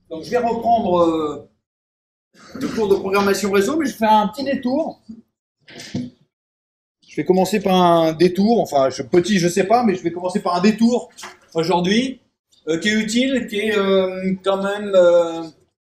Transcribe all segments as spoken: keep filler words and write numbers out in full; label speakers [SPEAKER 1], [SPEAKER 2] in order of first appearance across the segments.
[SPEAKER 1] Donc je vais reprendre euh, le cours de programmation réseau, mais je fais un petit détour. Je vais commencer par un détour, enfin je, petit je sais pas, mais je vais commencer par un détour aujourd'hui, euh, qui est utile, qui est euh, quand même... Euh,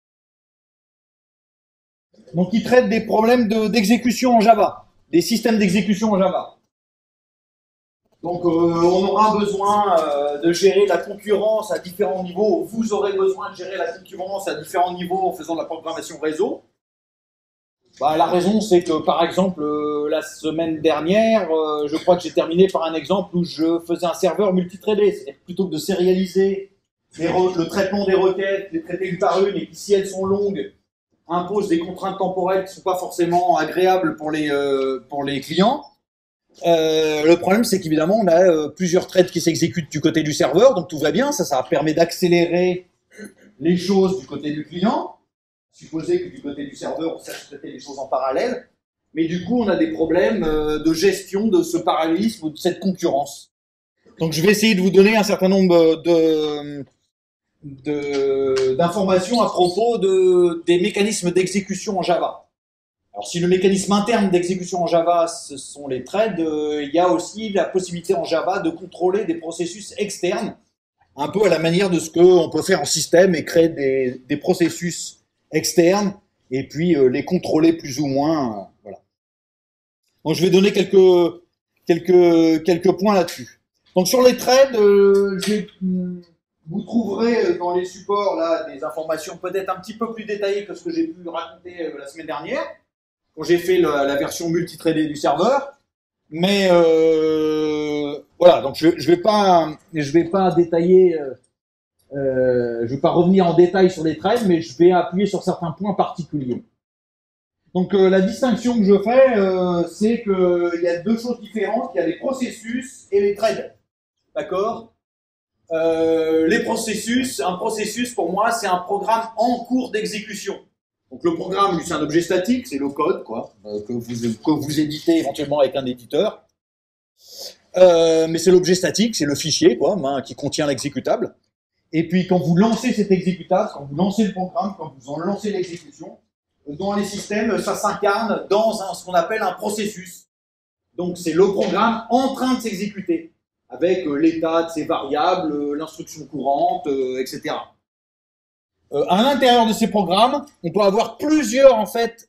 [SPEAKER 1] donc qui traite des problèmes de, d'exécution en Java, des systèmes d'exécution en Java. Donc euh, on aura besoin euh, de gérer la concurrence à différents niveaux. Vous aurez besoin de gérer la concurrence à différents niveaux en faisant de la programmation réseau. Bah, la raison, c'est que par exemple, euh, la semaine dernière, euh, je crois que j'ai terminé par un exemple où je faisais un serveur multithreadé. C'est-à-dire que plutôt que de sérialiser les le traitement des requêtes, les traiter une par une, et qui si elles sont longues, imposent des contraintes temporelles qui ne sont pas forcément agréables pour les, euh, pour les clients. Euh, le problème, c'est qu'évidemment, on a euh, plusieurs threads qui s'exécutent du côté du serveur, donc tout va bien. Ça, ça permet d'accélérer les choses du côté du client. Supposer que du côté du serveur, on sache traiter les choses en parallèle. Mais du coup, on a des problèmes euh, de gestion de ce parallélisme ou de cette concurrence. Donc, je vais essayer de vous donner un certain nombre de, de, d'informations à propos de, des mécanismes d'exécution en Java. Alors, si le mécanisme interne d'exécution en Java, ce sont les threads, euh, il y a aussi la possibilité en Java de contrôler des processus externes, un peu à la manière de ce qu'on peut faire en système et créer des, des processus externes et puis euh, les contrôler plus ou moins. Euh, voilà. Donc, je vais donner quelques, quelques, quelques points là-dessus. Donc, sur les threads, euh, vous trouverez dans les supports là des informations peut-être un petit peu plus détaillées que ce que j'ai pu raconter euh, la semaine dernière, quand j'ai fait la, la version multithreadée du serveur. Mais euh, voilà, donc je ne vais pas, je vais pas détailler, euh, euh, je vais pas revenir en détail sur les threads, mais je vais appuyer sur certains points particuliers. Donc euh, la distinction que je fais, euh, c'est qu'il y a deux choses différentes, il y a les processus et les threads. D'accord ? euh, Les processus, un processus pour moi, c'est un programme en cours d'exécution. Donc le programme, c'est un objet statique, c'est le code, quoi, euh, que, vous, que vous éditez éventuellement avec un éditeur. Euh, mais c'est l'objet statique, c'est le fichier, quoi, hein, qui contient l'exécutable. Et puis quand vous lancez cet exécutable, quand vous lancez le programme, quand vous en lancez l'exécution, dans les systèmes, ça s'incarne dans un, ce qu'on appelle un processus. Donc c'est le programme en train de s'exécuter, avec euh, l'état de ses variables, euh, l'instruction courante, euh, et cetera. Euh, à l'intérieur de ces programmes, on peut avoir plusieurs, en fait,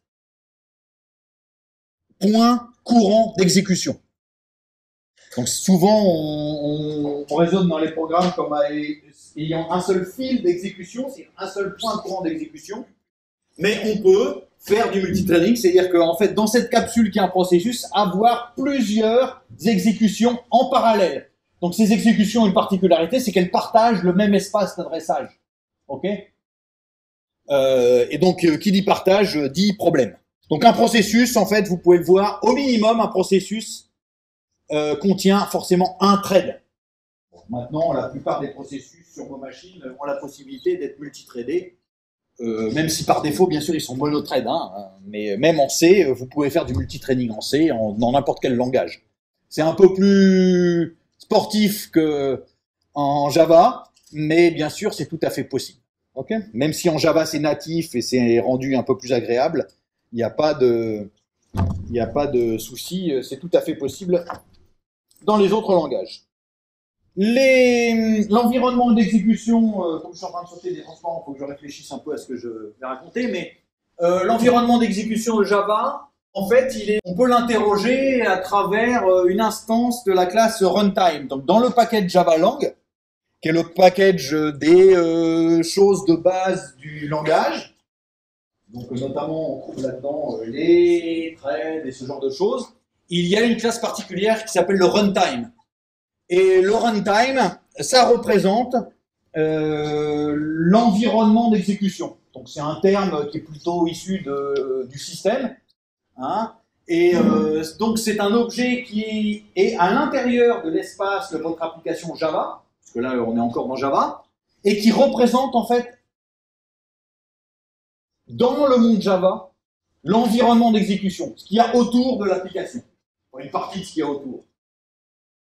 [SPEAKER 1] points courants d'exécution. Donc souvent, on, on, on raisonne dans les programmes comme ayant un seul fil d'exécution, c'est un seul point courant d'exécution, mais on peut faire du multithreading, c'est-à-dire qu'en fait, dans cette capsule qui est un processus, avoir plusieurs exécutions en parallèle. Donc ces exécutions ont une particularité, c'est qu'elles partagent le même espace d'adressage. Ok ? Euh, et donc, euh, qui dit partage, euh, dit problème. Donc, un processus, en fait, vous pouvez le voir, au minimum, un processus euh, contient forcément un thread. Bon, maintenant, la plupart des processus sur vos machines ont la possibilité d'être multithreadés, euh, même si par défaut, bien sûr, ils sont monothread, hein, mais même en C, vous pouvez faire du multithreading en C, en, dans n'importe quel langage. C'est un peu plus sportif que en Java, mais bien sûr, c'est tout à fait possible. Okay. Même si en Java c'est natif et c'est rendu un peu plus agréable, il n'y a pas de, il n'y a pas de souci, c'est tout à fait possible dans les autres langages. Les, l'environnement d'exécution, euh, comme je suis en train de sauter des transports, il faut que je réfléchisse un peu à ce que je vais raconter, mais euh, l'environnement d'exécution de Java, en fait, il est, on peut l'interroger à travers euh, une instance de la classe runtime. Donc dans le package Java Lang, qui est le package des euh, choses de base du langage. Donc, notamment, on trouve là-dedans euh, les threads et ce genre de choses. Il y a une classe particulière qui s'appelle le runtime. Et le runtime, ça représente euh, l'environnement d'exécution. Donc, c'est un terme qui est plutôt issu de, du système. Hein. Et euh, donc, c'est un objet qui est à l'intérieur de l'espace de votre application Java, parce que là, on est encore dans Java, et qui représente, en fait, dans le monde Java, l'environnement d'exécution, ce qu'il y a autour de l'application. Une partie de ce qu'il y a autour. OK ?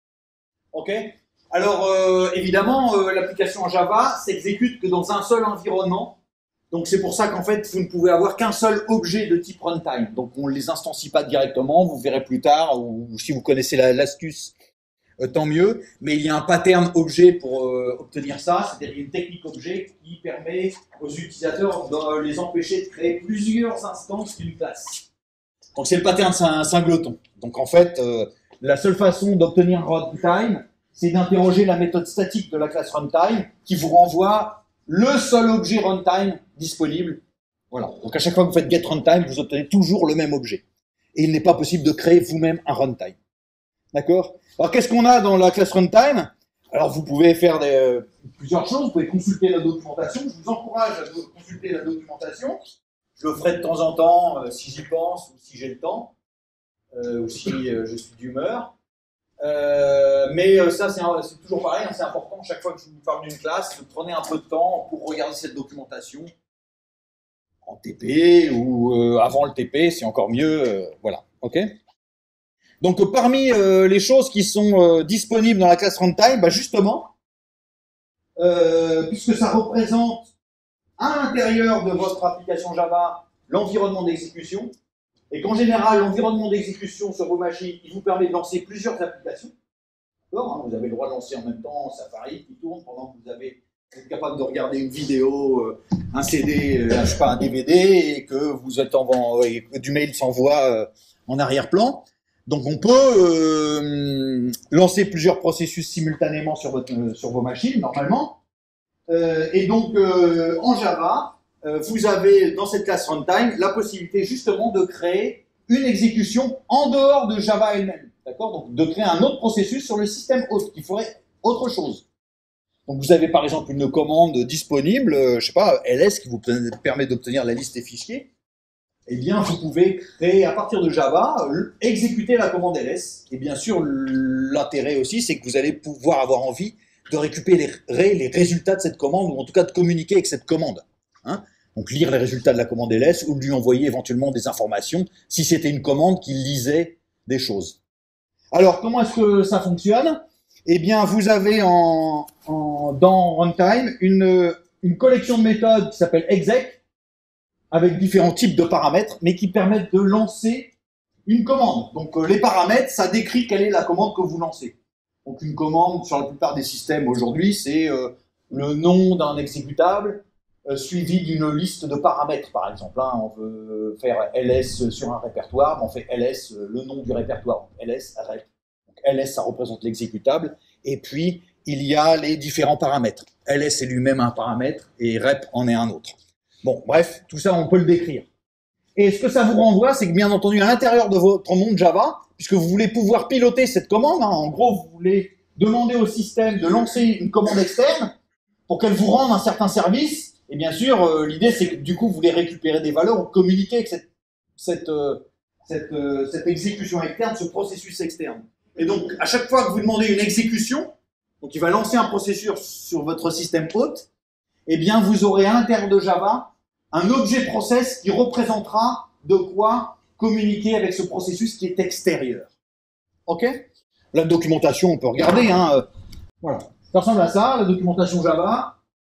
[SPEAKER 1] Alors, euh, évidemment, euh, l'application Java s'exécute que dans un seul environnement, Donc c'est pour ça qu'en fait, vous ne pouvez avoir qu'un seul objet de type runtime. Donc on ne les instancie pas directement, vous verrez plus tard, ou, ou si vous connaissez l'astuce, euh, tant mieux. Mais il y a un pattern objet pour euh, obtenir ça, c'est-à-dire une technique objet qui permet aux utilisateurs de les empêcher de créer plusieurs instances d'une classe. Donc c'est le pattern singleton. Donc en fait, euh, la seule façon d'obtenir runtime, c'est d'interroger la méthode statique de la classe runtime qui vous renvoie le seul objet runtime disponible. Voilà. Donc à chaque fois que vous faites get runtime, vous obtenez toujours le même objet. Et il n'est pas possible de créer vous-même un runtime. D'accord? Alors qu'est-ce qu'on a dans la classe runtime? Alors vous pouvez faire des, euh, plusieurs choses. Vous pouvez consulter la documentation. Je vous encourage à consulter la documentation. Je le ferai de temps en temps euh, si j'y pense ou si j'ai le temps euh, ou si euh, je suis d'humeur. Euh, mais euh, ça, c'est toujours pareil, hein, c'est important. Chaque fois que je vous parle d'une classe, prenez un peu de temps pour regarder cette documentation en T P ou euh, avant le T P, c'est encore mieux. Euh, voilà, ok. Donc, euh, parmi euh, les choses qui sont euh, disponibles dans la classe runtime, bah, justement, euh, puisque ça représente à l'intérieur de votre application Java l'environnement d'exécution, et qu'en général, l'environnement d'exécution sur vos machines, il vous permet de lancer plusieurs applications. Hein, vous avez le droit de lancer en même temps Safari qui tourne pendant que vous, avez, vous êtes capable de regarder une vidéo, euh, un C D, euh, je sais pas, un D V D, et que vous êtes en, et que du mail s'envoie euh, en arrière-plan. Donc on peut euh, lancer plusieurs processus simultanément sur, votre, euh, sur vos machines, normalement. Euh, et donc euh, en Java, euh, vous avez dans cette classe runtime la possibilité justement de créer une exécution en dehors de Java elle-même. D'accord? Donc de créer un autre processus sur le système hôte qui ferait autre chose. Donc vous avez par exemple une commande disponible, euh, je sais pas, L S qui vous permet d'obtenir la liste des fichiers. Eh bien, vous pouvez créer à partir de Java, exécuter la commande L S. Et bien sûr, l'intérêt aussi, c'est que vous allez pouvoir avoir envie de récupérer les résultats de cette commande, ou en tout cas de communiquer avec cette commande. Hein? Donc lire les résultats de la commande L S, ou lui envoyer éventuellement des informations, si c'était une commande qui lisait des choses. Alors, comment est-ce que ça fonctionne? Eh bien, vous avez en, en, dans Runtime une, une collection de méthodes qui s'appelle exec, avec différents types de paramètres, mais qui permettent de lancer une commande. Donc euh, les paramètres, ça décrit quelle est la commande que vous lancez. Donc une commande, sur la plupart des systèmes aujourd'hui, c'est euh, le nom d'un exécutable euh, suivi d'une liste de paramètres, par exemple. Hein, on veut faire L S sur un répertoire, on fait L S, euh, le nom du répertoire, donc L S, rep. Donc L S, ça représente l'exécutable, et puis il y a les différents paramètres. L S est lui-même un paramètre, et rep en est un autre. Bon, bref, tout ça, on peut le décrire. Et ce que ça vous renvoie, c'est que bien entendu, à l'intérieur de votre monde Java, puisque vous voulez pouvoir piloter cette commande, hein, en gros, vous voulez demander au système de lancer une commande externe pour qu'elle vous rende un certain service, et bien sûr, euh, l'idée, c'est que du coup, vous voulez récupérer des valeurs ou communiquer avec cette, cette, euh, cette, euh, cette exécution externe, ce processus externe. Et donc, à chaque fois que vous demandez une exécution, donc il va lancer un processus sur votre système hôte, eh bien, vous aurez à l'intérieur de Java un objet process qui représentera de quoi communiquer avec ce processus qui est extérieur. OK? La documentation, on peut regarder. Hein. Voilà. Ça ressemble à ça, la documentation Java.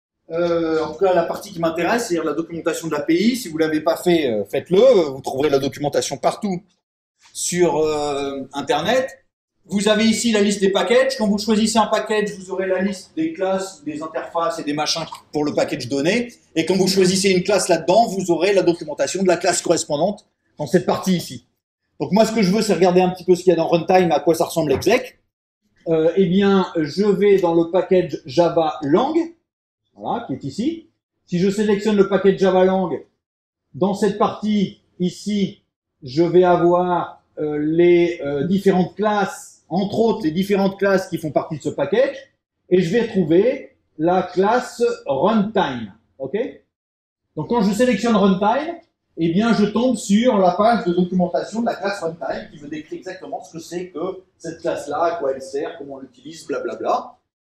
[SPEAKER 1] Euh, en tout cas, la partie qui m'intéresse, c'est la documentation de l'A P I. Si vous ne l'avez pas fait, faites-le. Vous trouverez la documentation partout sur euh, Internet. Vous avez ici la liste des packages. Quand vous choisissez un package, vous aurez la liste des classes, des interfaces et des machins pour le package donné. Et quand vous choisissez une classe là-dedans, vous aurez la documentation de la classe correspondante dans cette partie ici. Donc moi, ce que je veux, c'est regarder un petit peu ce qu'il y a dans Runtime, à quoi ça ressemble l'exec. Euh, eh bien, je vais dans le package Java Lang, voilà, qui est ici. Si je sélectionne le package Java Lang, dans cette partie ici, je vais avoir euh, les euh, différentes classes, entre autres les différentes classes qui font partie de ce package, et je vais trouver la classe Runtime. Ok? Donc quand je sélectionne Runtime, eh bien je tombe sur la page de documentation de la classe Runtime qui me décrit exactement ce que c'est que cette classe-là, à quoi elle sert, comment on l'utilise, blablabla.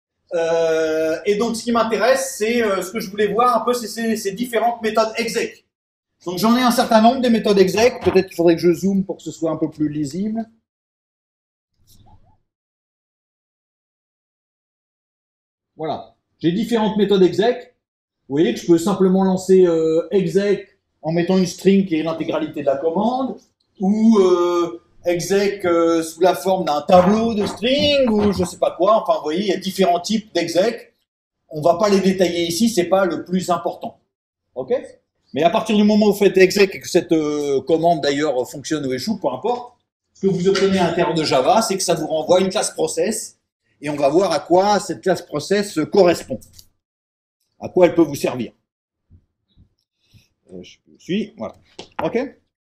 [SPEAKER 1] Euh, et donc ce qui m'intéresse, c'est euh, ce que je voulais voir un peu, c'est ces, ces différentes méthodes exec. Donc j'en ai un certain nombre des méthodes exec, peut-être qu'il faudrait que je zoome pour que ce soit un peu plus lisible. Voilà, j'ai différentes méthodes exec. Vous voyez que je peux simplement lancer euh, exec en mettant une string qui est l'intégralité de la commande, ou euh, exec euh, sous la forme d'un tableau de string, ou je sais pas quoi. Enfin, vous voyez, il y a différents types d'exec. On va pas les détailler ici, c'est pas le plus important. Ok? Mais à partir du moment où vous faites exec et que cette euh, commande d'ailleurs fonctionne ou échoue, peu importe, ce que vous obtenez à l'intérieur de Java, c'est que ça vous renvoie une classe process, et on va voir à quoi cette classe process correspond, à quoi elle peut vous servir. Euh, je suis, voilà. Ok?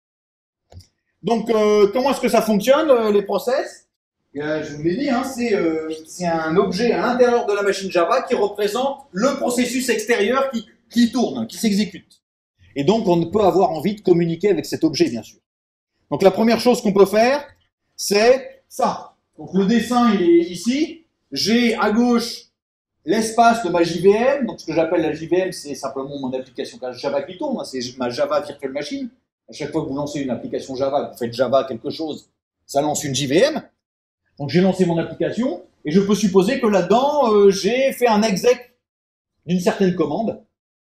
[SPEAKER 1] Donc, euh, comment est-ce que ça fonctionne, euh, les process? Euh, je vous l'ai dit, hein, c'est euh, un objet à l'intérieur de la machine Java qui représente le processus extérieur qui, qui tourne, qui s'exécute. Et donc, on peut avoir envie de communiquer avec cet objet, bien sûr. Donc, la première chose qu'on peut faire, c'est ça. Donc, le dessin, il est ici. J'ai à gauche l'espace de ma J V M. Donc, ce que j'appelle la J V M, c'est simplement mon application Java qui tourne. C'est ma Java Virtual Machine. À chaque fois que vous lancez une application Java, vous faites Java quelque chose, ça lance une J V M. Donc, j'ai lancé mon application et je peux supposer que là-dedans, euh, j'ai fait un exec d'une certaine commande.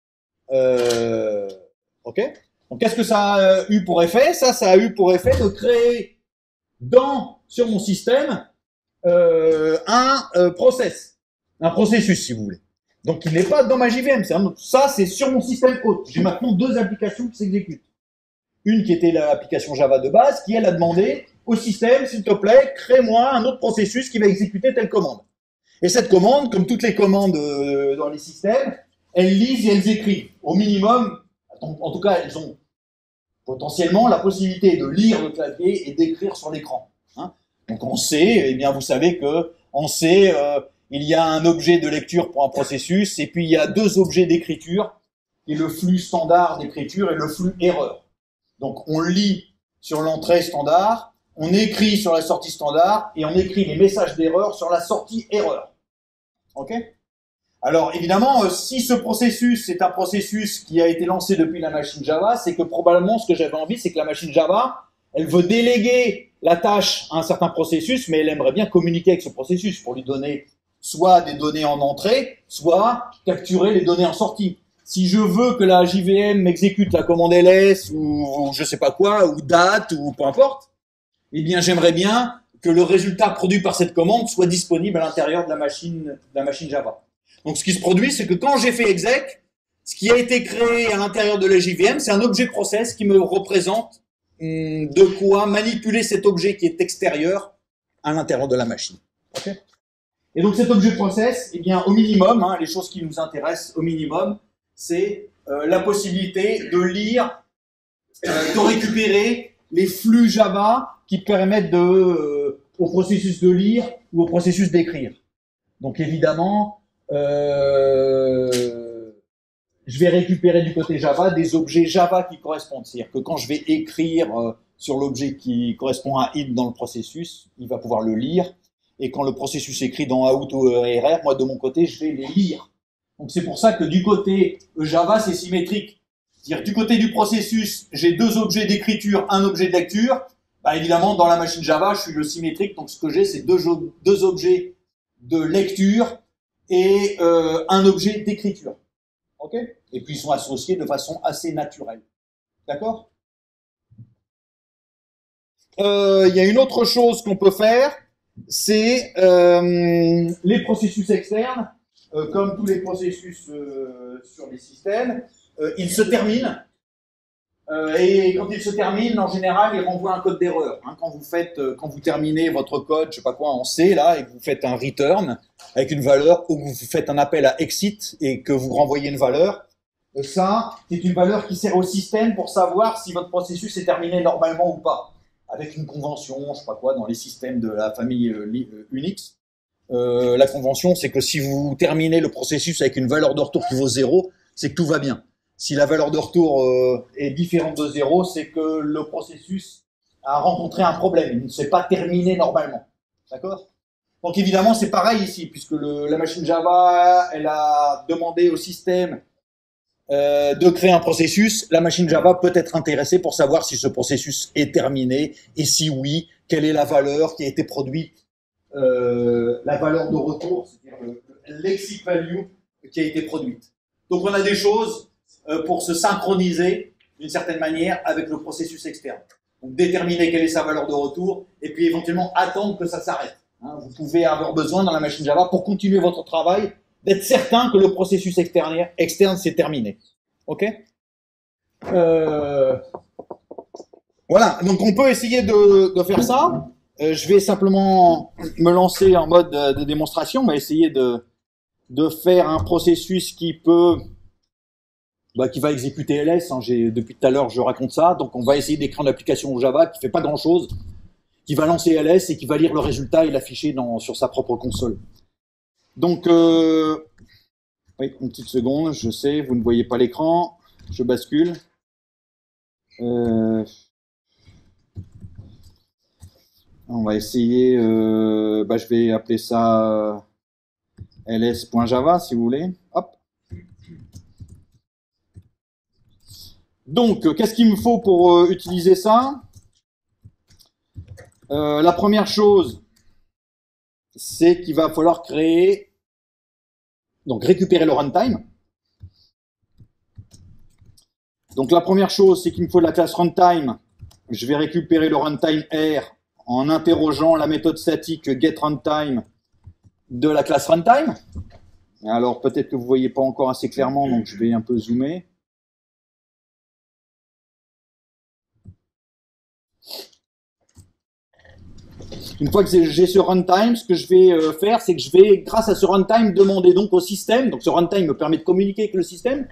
[SPEAKER 1] Euh, ok. Donc, qu'est-ce que ça a eu pour effet? Ça, ça a eu pour effet de créer dans, sur mon système euh, un euh, process, un processus, si vous voulez. Donc, il n'est pas dans ma J V M. Un, ça, c'est sur mon système hôte. J'ai maintenant deux applications qui s'exécutent. Une qui était l'application Java de base, qui elle a demandé au système, s'il te plaît, crée-moi un autre processus qui va exécuter telle commande. Et cette commande, comme toutes les commandes euh, dans les systèmes, elles lisent et elles écrivent. Au minimum, en tout cas, elles ont potentiellement la possibilité de lire le clavier et d'écrire sur l'écran. Hein. Donc en C, eh bien, vous savez que en C, euh, il y a un objet de lecture pour un processus, et puis il y a deux objets d'écriture, qui est le flux standard d'écriture et le flux erreur. Donc on lit sur l'entrée standard, on écrit sur la sortie standard, et on écrit les messages d'erreur sur la sortie erreur. Ok? Alors évidemment, euh, si ce processus est un processus qui a été lancé depuis la machine Java, c'est que probablement ce que j'avais envie, c'est que la machine Java, elle veut déléguer la tâche à un certain processus, mais elle aimerait bien communiquer avec ce processus pour lui donner soit des données en entrée, soit capturer les données en sortie. Si je veux que la J V M exécute la commande L S ou, ou je sais pas quoi, ou date, ou peu importe, eh bien j'aimerais bien que le résultat produit par cette commande soit disponible à l'intérieur de la machine, de la machine Java. Donc ce qui se produit, c'est que quand j'ai fait exec, ce qui a été créé à l'intérieur de la J V M, c'est un objet process qui me représente hum, de quoi manipuler cet objet qui est extérieur à l'intérieur de la machine. Okay. Et donc cet objet process, eh bien au minimum, hein, les choses qui nous intéressent au minimum, c'est euh, la possibilité de lire, euh, de récupérer les flux Java qui permettent de, euh, au processus de lire ou au processus d'écrire. Donc évidemment, euh, je vais récupérer du côté Java des objets Java qui correspondent. C'est-à-dire que quand je vais écrire euh, sur l'objet qui correspond à id dans le processus, il va pouvoir le lire. Et quand le processus écrit dans out ou E R R, moi de mon côté, je vais les lire. Donc c'est pour ça que du côté Java, c'est symétrique. C'est-à-dire du côté du processus, j'ai deux objets d'écriture, un objet de lecture. Bah, évidemment, dans la machine Java, je suis le symétrique. Donc ce que j'ai, c'est deux, deux objets de lecture et euh, un objet d'écriture. Ok? Et puis ils sont associés de façon assez naturelle. D'accord? Euh, il y a une autre chose qu'on peut faire, c'est euh, les processus externes. Euh, comme tous les processus euh, sur les systèmes, euh, ils se terminent. Euh, et quand ils se terminent, en général, ils renvoient un code d'erreur. Hein, quand vous faites, euh, quand vous terminez votre code, je sais pas quoi, en C là, et que vous faites un return avec une valeur, ou que vous faites un appel à exit et que vous renvoyez une valeur, euh, ça, c'est une valeur qui sert au système pour savoir si votre processus est terminé normalement ou pas, avec une convention, je sais pas quoi, dans les systèmes de la famille euh, Unix. Euh, la convention, c'est que si vous terminez le processus avec une valeur de retour qui vaut zéro, c'est que tout va bien. Si la valeur de retour euh, est différente de zéro, c'est que le processus a rencontré un problème. Il ne s'est pas terminé normalement. D'accord? Donc évidemment, c'est pareil ici, puisque le, la machine Java, elle a demandé au système euh, de créer un processus. La machine Java peut être intéressée pour savoir si ce processus est terminé, et si oui, quelle est la valeur qui a été produite. Euh, la valeur de retour, c'est-à-dire l'exit value qui a été produite. Donc on a des choses euh, pour se synchroniser d'une certaine manière avec le processus externe. Donc déterminer quelle est sa valeur de retour et puis éventuellement attendre que ça s'arrête. Hein, vous pouvez avoir besoin dans la machine Java pour continuer votre travail d'être certain que le processus externe, externe s'est terminé. Ok? euh... Voilà, donc on peut essayer de, de faire ça. Euh, je vais simplement me lancer en mode de, de démonstration. On va essayer de, de faire un processus qui peut, bah, qui va exécuter L S. Hein. J'ai, depuis tout à l'heure, je raconte ça. Donc on va essayer d'écrire une application Java qui fait pas grand-chose, qui va lancer L S et qui va lire le résultat et l'afficher dans, sur sa propre console. Donc, euh, oui, une petite seconde, je sais, vous ne voyez pas l'écran. Je bascule. Euh... On va essayer, euh, bah, je vais appeler ça ls.java si vous voulez. Hop. Donc, qu'est-ce qu'il me faut pour euh, utiliser ça? euh, La première chose, c'est qu'il va falloir créer, donc récupérer le runtime. Donc la première chose, c'est qu'il me faut la classe runtime. Je vais récupérer le runtime R en interrogeant la méthode statique getRuntime de la classe runtime. Alors peut-être que vous ne voyez pas encore assez clairement, donc je vais un peu zoomer. Une fois que j'ai ce runtime, ce que je vais faire, c'est que je vais, grâce à ce runtime, demander donc au système, donc ce runtime me permet de communiquer avec le système,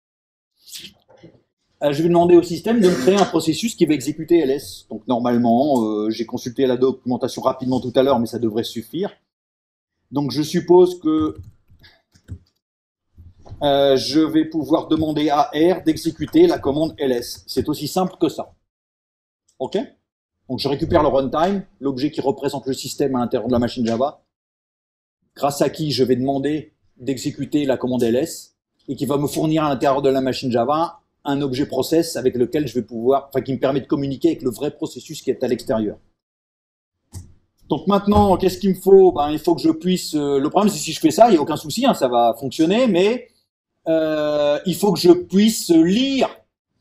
[SPEAKER 1] je vais demander au système de me créer un processus qui va exécuter L S. Donc normalement, euh, j'ai consulté la documentation rapidement tout à l'heure, mais ça devrait suffire. Donc je suppose que euh, je vais pouvoir demander à R d'exécuter la commande L S. C'est aussi simple que ça. Ok? Donc je récupère le runtime, l'objet qui représente le système à l'intérieur de la machine Java, grâce à qui je vais demander d'exécuter la commande L S, et qui va me fournir à l'intérieur de la machine Java un objet process avec lequel je vais pouvoir, enfin qui me permet de communiquer avec le vrai processus qui est à l'extérieur. Donc maintenant, qu'est-ce qu'il me faut? Ben, il faut que je puisse. Euh, le problème, c'est que si je fais ça, il n'y a aucun souci, hein, ça va fonctionner, mais euh, il faut que je puisse lire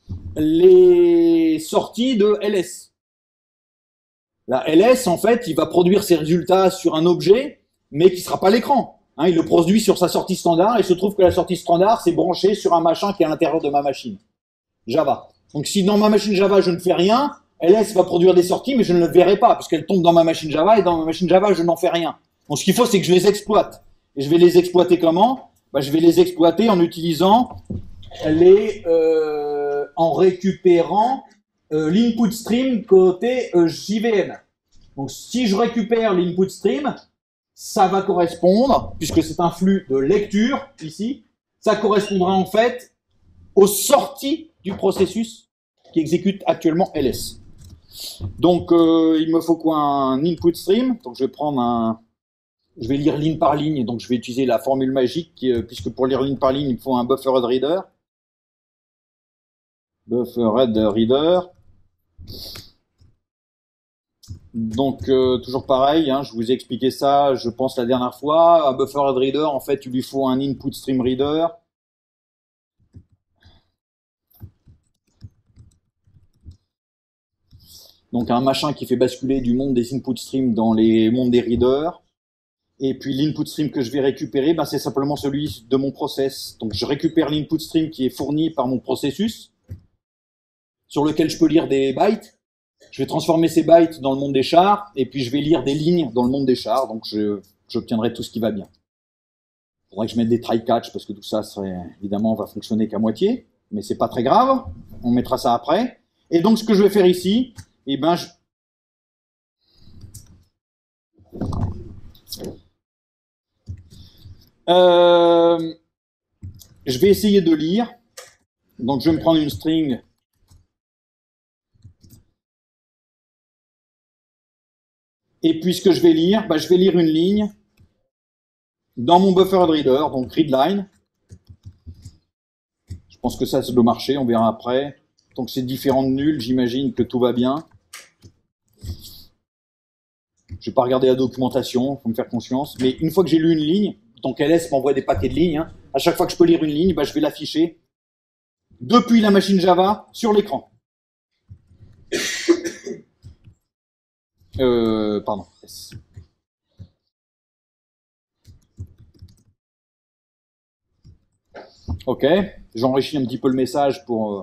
[SPEAKER 1] les sorties de L S. La L S, en fait, il va produire ses résultats sur un objet, mais qui ne sera pas l'écran. Hein, il le produit sur sa sortie standard, et il se trouve que la sortie standard, c'est branché sur un machin qui est à l'intérieur de ma machine Java. Donc si dans ma machine Java, je ne fais rien, L S va produire des sorties, mais je ne le verrai pas, puisqu'elle tombe dans ma machine Java, et dans ma machine Java, je n'en fais rien. Donc ce qu'il faut, c'est que je les exploite. Et je vais les exploiter comment? Ben, je vais les exploiter en utilisant les, euh, en récupérant euh, l'input stream côté euh, J V M. Donc si je récupère l'input stream, ça va correspondre, puisque c'est un flux de lecture ici, ça correspondra en fait aux sorties du processus qui exécute actuellement L S. Donc euh, il me faut quoi? Un input stream. Donc je vais prendre un, je vais lire ligne par ligne, donc je vais utiliser la formule magique, euh, puisque pour lire ligne par ligne, il me faut un buffered reader. Buffered reader. Donc euh, toujours pareil, hein, je vous ai expliqué ça, je pense la dernière fois. Un buffered reader, en fait, il lui faut un input stream reader. Donc un machin qui fait basculer du monde des input streams dans les mondes des readers. Et puis l'input stream que je vais récupérer, ben, c'est simplement celui de mon process. Donc je récupère l'input stream qui est fourni par mon processus, sur lequel je peux lire des bytes. Je vais transformer ces bytes dans le monde des chars, et puis je vais lire des lignes dans le monde des chars, donc je, j'obtiendrai tout ce qui va bien. Il faudrait que je mette des try-catch, parce que tout ça, serait, évidemment, va fonctionner qu'à moitié, mais c'est pas très grave, on mettra ça après. Et donc ce que je vais faire ici, eh ben, je... Euh, je vais essayer de lire, donc je vais me prendre une string. Et puis ce que je vais lire, bah, je vais lire une ligne dans mon buffered reader, donc readline. Je pense que ça, ça doit marcher, on verra après. Donc c'est différent de nul, j'imagine que tout va bien. Je vais pas regarder la documentation, faut me faire confiance. Mais une fois que j'ai lu une ligne, donc L S m'envoie des paquets de lignes. Hein. À chaque fois que je peux lire une ligne, bah, je vais l'afficher depuis la machine Java sur l'écran. Euh, pardon. Yes. Ok, j'enrichis un petit peu le message pour,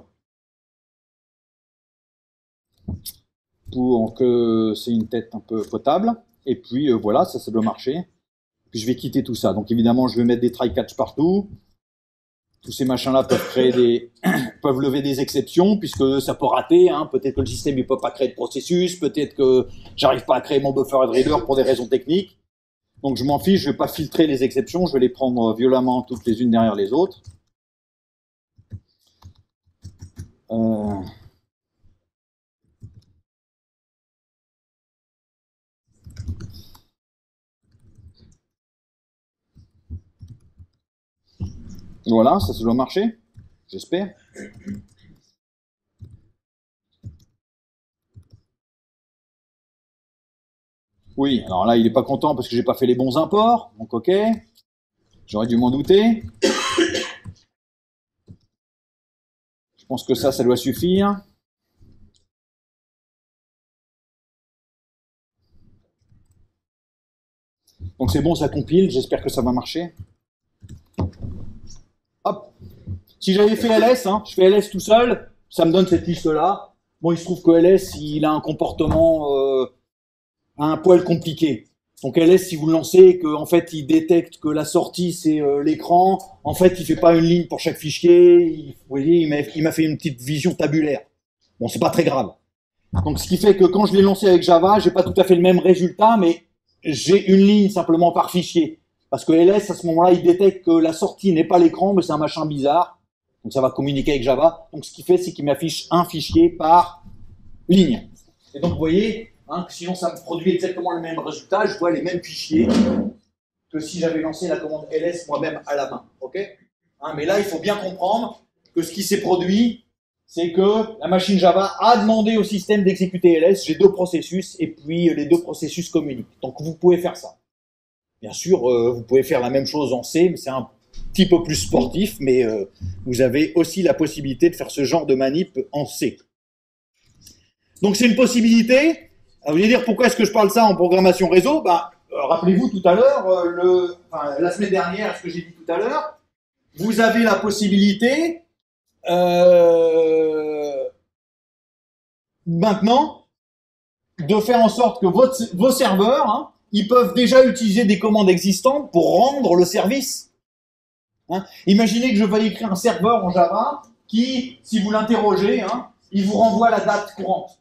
[SPEAKER 1] pour que c'est une tête un peu potable. Et puis euh, voilà, ça, ça doit marcher. Puis je vais quitter tout ça. Donc évidemment, je vais mettre des try-catch partout. Tous ces machins-là peuvent créer des, peuvent lever des exceptions puisque ça peut rater. Hein. Peut-être que le système ne peut pas créer de processus. Peut-être que j'arrive pas à créer mon buffer reader pour des raisons techniques. Donc je m'en fiche, je vais pas filtrer les exceptions. Je vais les prendre violemment toutes les unes derrière les autres. Euh... Voilà, ça, ça doit marcher, j'espère. Oui, alors là, il n'est pas content parce que j'ai pas fait les bons imports, donc ok. J'aurais dû m'en douter. Je pense que ça, ça doit suffire. Donc c'est bon, ça compile, j'espère que ça va marcher. Hop. Si j'avais fait L S, hein, je fais L S tout seul, ça me donne cette liste-là. Bon, il se trouve que L S, il a un comportement euh, un poil compliqué. Donc L S, si vous le lancez, que en fait il détecte que la sortie c'est euh, l'écran, en fait il fait pas une ligne pour chaque fichier. Il, vous voyez, il m'a fait une petite vision tabulaire. Bon, c'est pas très grave. Donc ce qui fait que quand je l'ai lancé avec Java, j'ai pas tout à fait le même résultat, mais j'ai une ligne simplement par fichier. Parce que L S, à ce moment-là, il détecte que la sortie n'est pas l'écran, mais c'est un machin bizarre. Donc ça va communiquer avec Java. Donc ce qu'il fait, c'est qu'il m'affiche un fichier par ligne. Et donc vous voyez, hein, sinon ça me produit exactement le même résultat. Je vois les mêmes fichiers que si j'avais lancé la commande L S moi-même à la main. Okay, hein, mais là, il faut bien comprendre que ce qui s'est produit, c'est que la machine Java a demandé au système d'exécuter L S. J'ai deux processus et puis les deux processus communiquent. Donc vous pouvez faire ça. Bien sûr, euh, vous pouvez faire la même chose en C, mais c'est un petit peu plus sportif, mais euh, vous avez aussi la possibilité de faire ce genre de manip en C. Donc c'est une possibilité. Alors, vous allez dire pourquoi est-ce que je parle ça en programmation réseau? Bah, euh, rappelez-vous tout à l'heure, euh, le, enfin, la semaine dernière, ce que j'ai dit tout à l'heure, vous avez la possibilité euh, maintenant de faire en sorte que votre, vos serveurs, hein, ils peuvent déjà utiliser des commandes existantes pour rendre le service. Hein, imaginez que je vais écrire un serveur en Java qui, si vous l'interrogez, hein, il vous renvoie la date courante.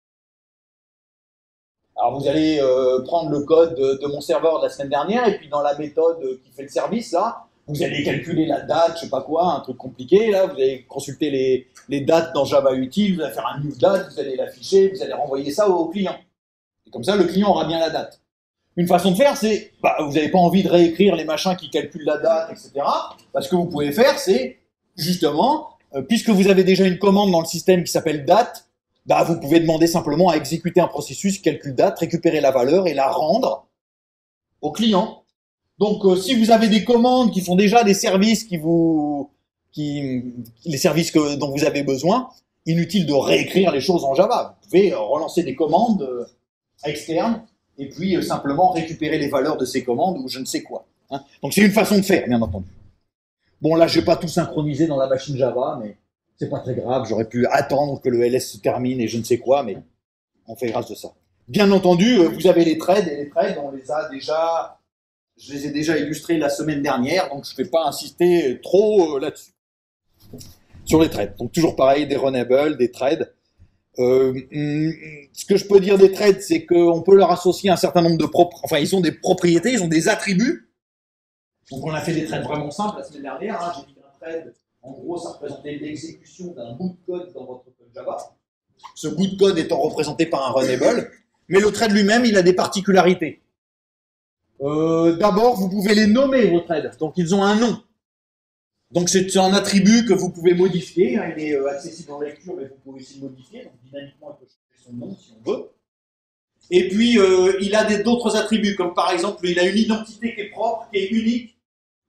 [SPEAKER 1] Alors vous allez euh, prendre le code de, de mon serveur de la semaine dernière et puis dans la méthode qui fait le service, là, vous allez calculer la date, je sais pas quoi, un truc compliqué, là, vous allez consulter les, les dates dans Java utile, vous allez faire un new date, vous allez l'afficher, vous allez renvoyer ça au client. Et comme ça, le client aura bien la date. Une façon de faire, c'est, bah, vous n'avez pas envie de réécrire les machins qui calculent la date, et cetera. Bah, ce que vous pouvez faire, c'est, justement, euh, puisque vous avez déjà une commande dans le système qui s'appelle date, bah, vous pouvez demander simplement à exécuter un processus qui calcule date, récupérer la valeur et la rendre au client. Donc, euh, si vous avez des commandes qui font déjà des services qui vous, qui, les services que, dont vous avez besoin, inutile de réécrire les choses en Java. Vous pouvez euh, relancer des commandes euh, externes et puis euh, simplement récupérer les valeurs de ces commandes ou je ne sais quoi. Hein. Donc, c'est une façon de faire, bien entendu. Bon, là, je vais pas tout synchroniser dans la machine Java, mais c'est pas très grave. J'aurais pu attendre que le L S se termine et je ne sais quoi, mais on fait grâce de ça. Bien entendu, euh, vous avez les threads et les threads, on les a déjà... Je les ai déjà illustrés la semaine dernière, donc je ne vais pas insister trop euh, là-dessus. Sur les threads. Donc toujours pareil, des runables, des threads. Euh, ce que je peux dire des threads, c'est qu'on peut leur associer un certain nombre de propres... Enfin, ils ont des propriétés, ils ont des attributs. Donc on a fait des threads vraiment simples la semaine dernière. Hein. J'ai dit qu'un thread, en gros, ça représentait l'exécution d'un bout de code dans votre code Java. Ce bout de code étant représenté par un runable. Mais le thread lui-même, il a des particularités. Euh, D'abord, vous pouvez les nommer, vos threads. Donc, ils ont un nom. Donc, c'est un attribut que vous pouvez modifier. Hein, il est euh, accessible en lecture, mais vous pouvez aussi le modifier. Donc, dynamiquement, il peut changer son nom si on veut. Et puis, euh, il a d'autres attributs, comme par exemple, il a une identité qui est propre, qui est unique.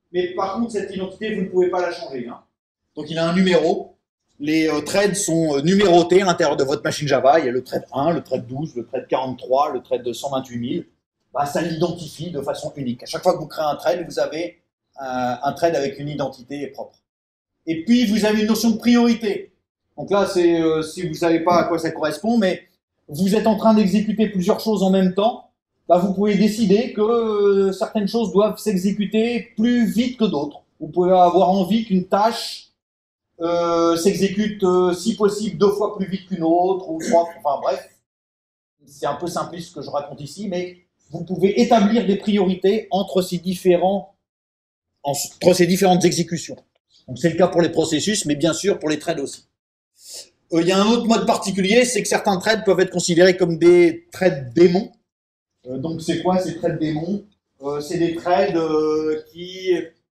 [SPEAKER 1] mais par contre, cette identité, vous ne pouvez pas la changer. Hein. Donc, il a un numéro. Les euh, threads sont euh, numérotés à l'intérieur de votre machine Java. Il y a le thread un, le thread douze, le thread quarante-trois, le thread de cent vingt-huit mille. Bah, ça l'identifie de façon unique. À chaque fois que vous créez un thread, vous avez un, un thread avec une identité propre. Et puis, vous avez une notion de priorité. Donc là, c'est euh, si vous ne savez pas à quoi ça correspond, mais vous êtes en train d'exécuter plusieurs choses en même temps, bah, vous pouvez décider que euh, certaines choses doivent s'exécuter plus vite que d'autres. Vous pouvez avoir envie qu'une tâche Euh, s'exécute euh, si possible deux fois plus vite qu'une autre, ou trois, enfin bref, c'est un peu simpliste ce que je raconte ici, mais vous pouvez établir des priorités entre ces, différents, entre ces différentes exécutions. Donc c'est le cas pour les processus, mais bien sûr pour les threads aussi. Il euh, y a un autre mode particulier, c'est que certains threads peuvent être considérés comme des threads démons. Euh, donc c'est quoi ces threads démons? euh, C'est des threads euh, qui...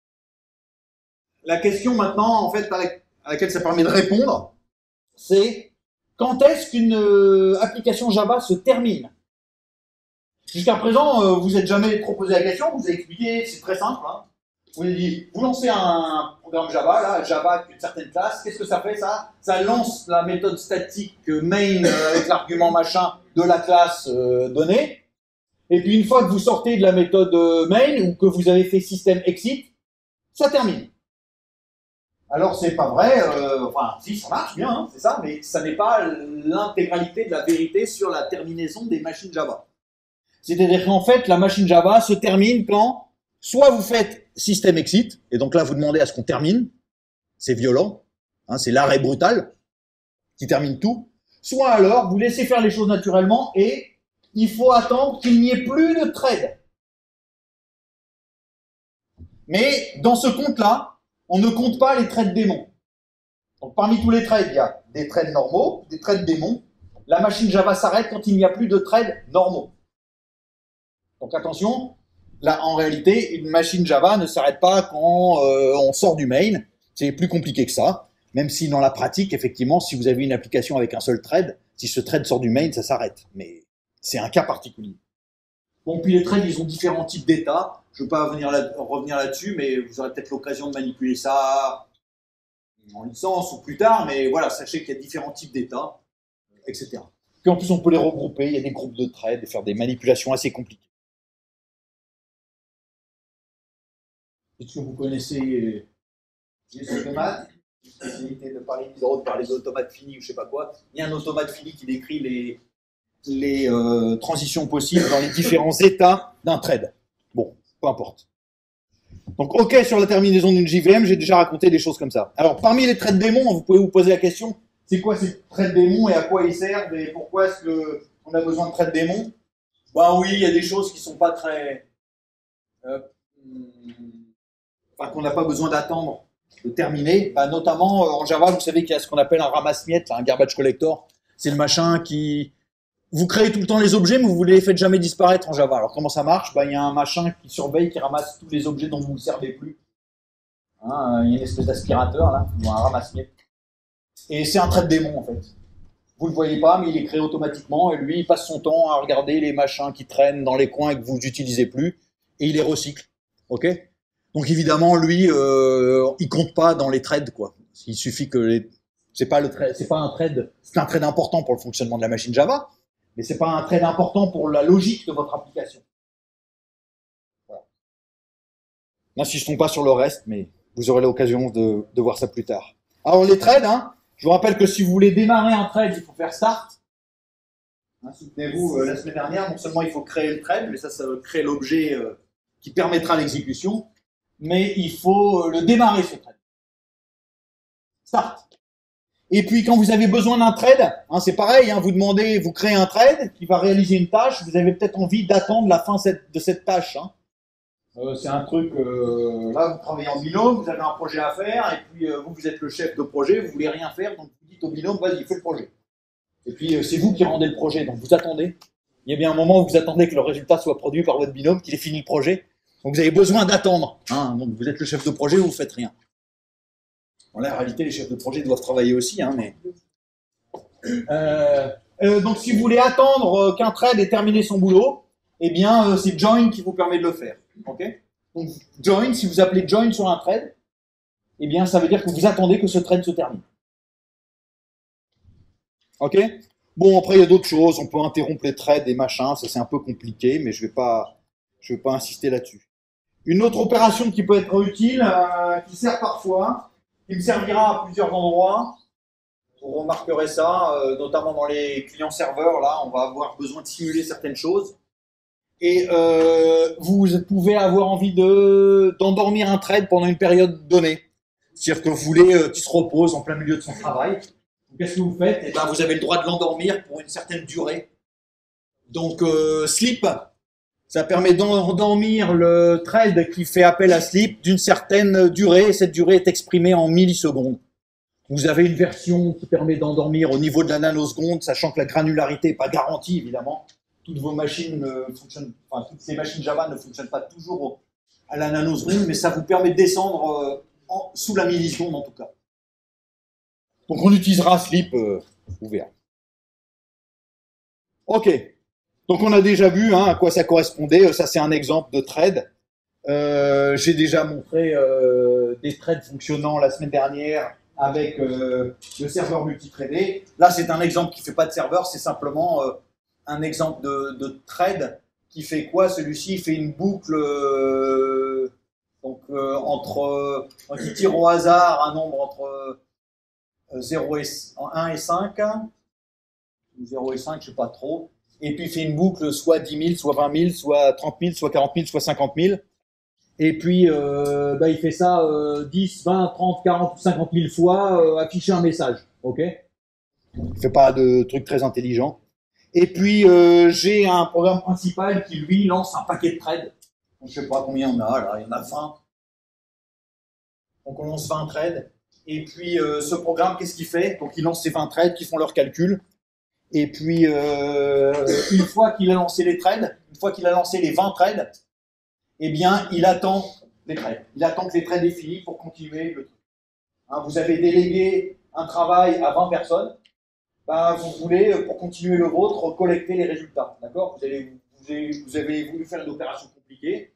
[SPEAKER 1] La question maintenant, en fait, avec à laquelle ça permet de répondre, c'est quand est-ce qu'une euh, application Java se termine? Jusqu'à présent, euh, vous n'êtes jamais trop posé la question, vous avez expliqué, c'est très simple. Hein. Vous avez dit, vous lancez un programme Java, là, Java avec une certaine classe, qu'est-ce que ça fait ça? Ça lance la méthode statique main euh, avec l'argument machin de la classe euh, donnée, et puis une fois que vous sortez de la méthode euh, main, ou que vous avez fait système exit, ça termine. Alors, c'est pas vrai, euh, enfin, si, ça marche bien, hein, c'est ça, mais ça n'est pas l'intégralité de la vérité sur la terminaison des machines Java. C'est-à-dire qu'en fait, la machine Java se termine quand, soit vous faites système exit, et donc là, vous demandez à ce qu'on termine, c'est violent, hein, c'est l'arrêt brutal qui termine tout, soit alors, vous laissez faire les choses naturellement, et il faut attendre qu'il n'y ait plus de thread. Mais, dans ce compte-là, on ne compte pas les threads démons. Donc, parmi tous les threads, il y a des threads normaux, des threads démons. La machine Java s'arrête quand il n'y a plus de threads normaux. Donc, attention, là, en réalité, une machine Java ne s'arrête pas quand euh, on sort du main. C'est plus compliqué que ça. Même si, dans la pratique, effectivement, si vous avez une application avec un seul thread, si ce thread sort du main, ça s'arrête. Mais c'est un cas particulier. Bon, puis les threads, ils ont différents types d'états. Je ne veux pas venir là, revenir là-dessus, mais vous aurez peut-être l'occasion de manipuler ça en licence ou plus tard. Mais voilà, sachez qu'il y a différents types d'états, et cetera. Puis en plus, on peut les regrouper. Il y a des groupes de threads et faire des manipulations assez compliquées. Est-ce que vous connaissez les automates? Spécialité de parler de parler d'automates finis ou je ne sais pas quoi. Il y a un automate fini qui décrit les, les euh, transitions possibles dans les différents états d'un thread. Bon. Peu importe. Donc, OK sur la terminaison d'une J V M, j'ai déjà raconté des choses comme ça. Alors, parmi les threads démons, vous pouvez vous poser la question, c'est quoi ces threads démons et à quoi ils servent et pourquoi est-ce qu'on a besoin de threads démons? Ben oui, il y a des choses qui sont pas très... Euh, enfin, qu'on n'a pas besoin d'attendre de terminer. Ben, notamment, en Java, vous savez qu'il y a ce qu'on appelle un ramasse-miettes, un garbage collector. C'est le machin qui... Vous créez tout le temps les objets, mais vous ne les faites jamais disparaître en Java. Alors, comment ça marche? Ben, il y a un machin qui surveille, qui ramasse tous les objets dont vous ne vous servez plus. Hein, il y a une espèce d'aspirateur, là, ou un ramasse-miettes. Et c'est un thread démon, en fait. Vous ne le voyez pas, mais il est créé automatiquement, et lui, il passe son temps à regarder les machins qui traînent dans les coins et que vous n'utilisez plus, et il les recycle. OK? Donc, évidemment, lui, euh, il compte pas dans les threads, quoi. Il suffit que les... C'est pas le thread, c'est pas un thread, c'est un thread important pour le fonctionnement de la machine Java, mais c'est pas un thread important pour la logique de votre application. Voilà. N'insistons pas sur le reste, mais vous aurez l'occasion de, de voir ça plus tard. Alors les threads, hein, je vous rappelle que si vous voulez démarrer un thread, il faut faire start. Hein, souvenez-vous, euh, la semaine dernière, non seulement il faut créer le thread, mais ça, ça va créer l'objet euh, qui permettra l'exécution, mais il faut euh, le démarrer ce thread. Start. Et puis, quand vous avez besoin d'un thread, hein, c'est pareil, hein, vous demandez, vous créez un thread qui va réaliser une tâche, vous avez peut-être envie d'attendre la fin de cette tâche. Hein. Euh, c'est un truc, euh, là, vous travaillez en binôme, vous avez un projet à faire, et puis euh, vous, vous êtes le chef de projet, vous voulez rien faire, donc vous dites au binôme, vas-y, fais le projet. Et puis, euh, c'est vous qui rendez le projet, donc vous attendez. Il y a bien un moment où vous attendez que le résultat soit produit par votre binôme, qu'il ait fini le projet. Donc, vous avez besoin d'attendre. Hein, donc, vous êtes le chef de projet, vous ne faites rien. Bon, là, en réalité, les chefs de projet doivent travailler aussi, hein, mais... Euh, euh, donc, si vous voulez attendre euh, qu'un thread ait terminé son boulot, eh bien, euh, c'est join qui vous permet de le faire. Okay, Donc, join, si vous appelez join sur un thread, eh bien, ça veut dire que vous attendez que ce thread se termine. Ok? Bon, après, il y a d'autres choses. On peut interrompre les threads et machin. Ça, c'est un peu compliqué, mais je vais pas, je vais pas insister là-dessus. Une autre opération qui peut être utile, euh, qui sert parfois, qui me servira à plusieurs endroits. Vous remarquerez ça, euh, notamment dans les clients serveurs. Là, on va avoir besoin de simuler certaines choses. Et euh, vous pouvez avoir envie de d'endormir un thread pendant une période donnée. C'est-à-dire que vous voulez euh, qu'il se repose en plein milieu de son travail. Qu'est-ce que vous faites? Eh ben, vous avez le droit de l'endormir pour une certaine durée. Donc, euh, sleep, ça permet d'endormir le thread qui fait appel à sleep d'une certaine durée. Et cette durée est exprimée en millisecondes. Vous avez une version qui permet d'endormir au niveau de la nanoseconde, sachant que la granularité n'est pas garantie, évidemment. Toutes vos machines ne fonctionnent, enfin, toutes ces machines Java ne fonctionnent pas toujours à la nanoseconde, mais ça vous permet de descendre euh, en, sous la milliseconde, en tout cas. Donc, on utilisera Sleep euh, ouvert. OK. Donc, on a déjà vu hein, à quoi ça correspondait. Ça, c'est un exemple de thread. Euh, J'ai déjà montré euh, des threads fonctionnant la semaine dernière avec euh, le serveur multithreadé. Là, c'est un exemple qui ne fait pas de serveur, c'est simplement euh, un exemple de, de thread qui fait quoi? Celui-ci fait une boucle euh, donc, euh, entre, euh, qui tire au hasard un nombre entre euh, zéro et, un et cinq, zéro et cinq, je ne sais pas trop, et puis il fait une boucle soit dix mille, soit vingt mille, soit trente mille, soit quarante mille, soit cinquante mille. Et puis, euh, bah, il fait ça euh, dix, vingt, trente, quarante, cinquante mille fois, euh, afficher un message. OK? Il ne fait pas de trucs très intelligents. Et puis, euh, j'ai un programme principal qui, lui, lance un paquet de threads. Je ne sais pas combien on a, là. Il y en a vingt. Donc, on lance vingt threads. Et puis, euh, ce programme, qu'est-ce qu'il fait? Donc, il lance ces vingt threads qui font leur calcul. Et puis, euh, une fois qu'il a lancé les threads, une fois qu'il a lancé les vingt threads, eh bien, il attend les threads. Il attend que les threads aient fini pour continuer le truc. Hein, vous avez délégué un travail à vingt personnes. Ben, vous voulez, pour continuer le vôtre, collecter les résultats. D'accord? Vous, allez, vous, avez, vous avez voulu faire une opération compliquée.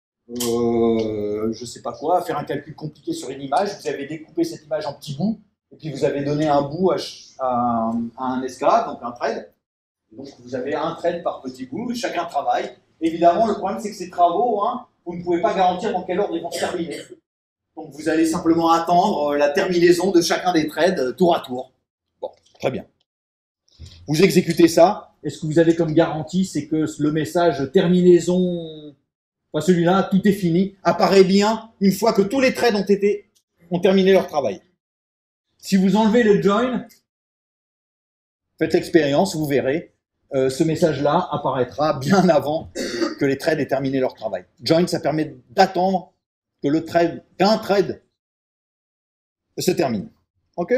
[SPEAKER 1] Euh, je ne sais pas quoi, faire un calcul compliqué sur une image. Vous avez découpé cette image en petits bouts. Et puis, vous avez donné un bout à, à, à un esclave, donc un thread. Donc, vous avez un thread par petit bout. Chacun travaille. Évidemment, le problème, c'est que ces travaux, hein, vous ne pouvez pas garantir dans quel ordre ils vont se terminer. Donc, vous allez simplement attendre la terminaison de chacun des threads tour à tour. Bon, très bien. Vous exécutez ça. Et ce que vous avez comme garantie, c'est que le message terminaison, enfin celui-là, tout est fini, apparaît bien une fois que tous les threads ont été, ont terminé leur travail. Si vous enlevez le join, faites l'expérience, vous verrez. Euh, ce message-là apparaîtra bien avant que les threads aient terminé leur travail. Join, ça permet d'attendre que le thread, qu'un thread se termine. OK?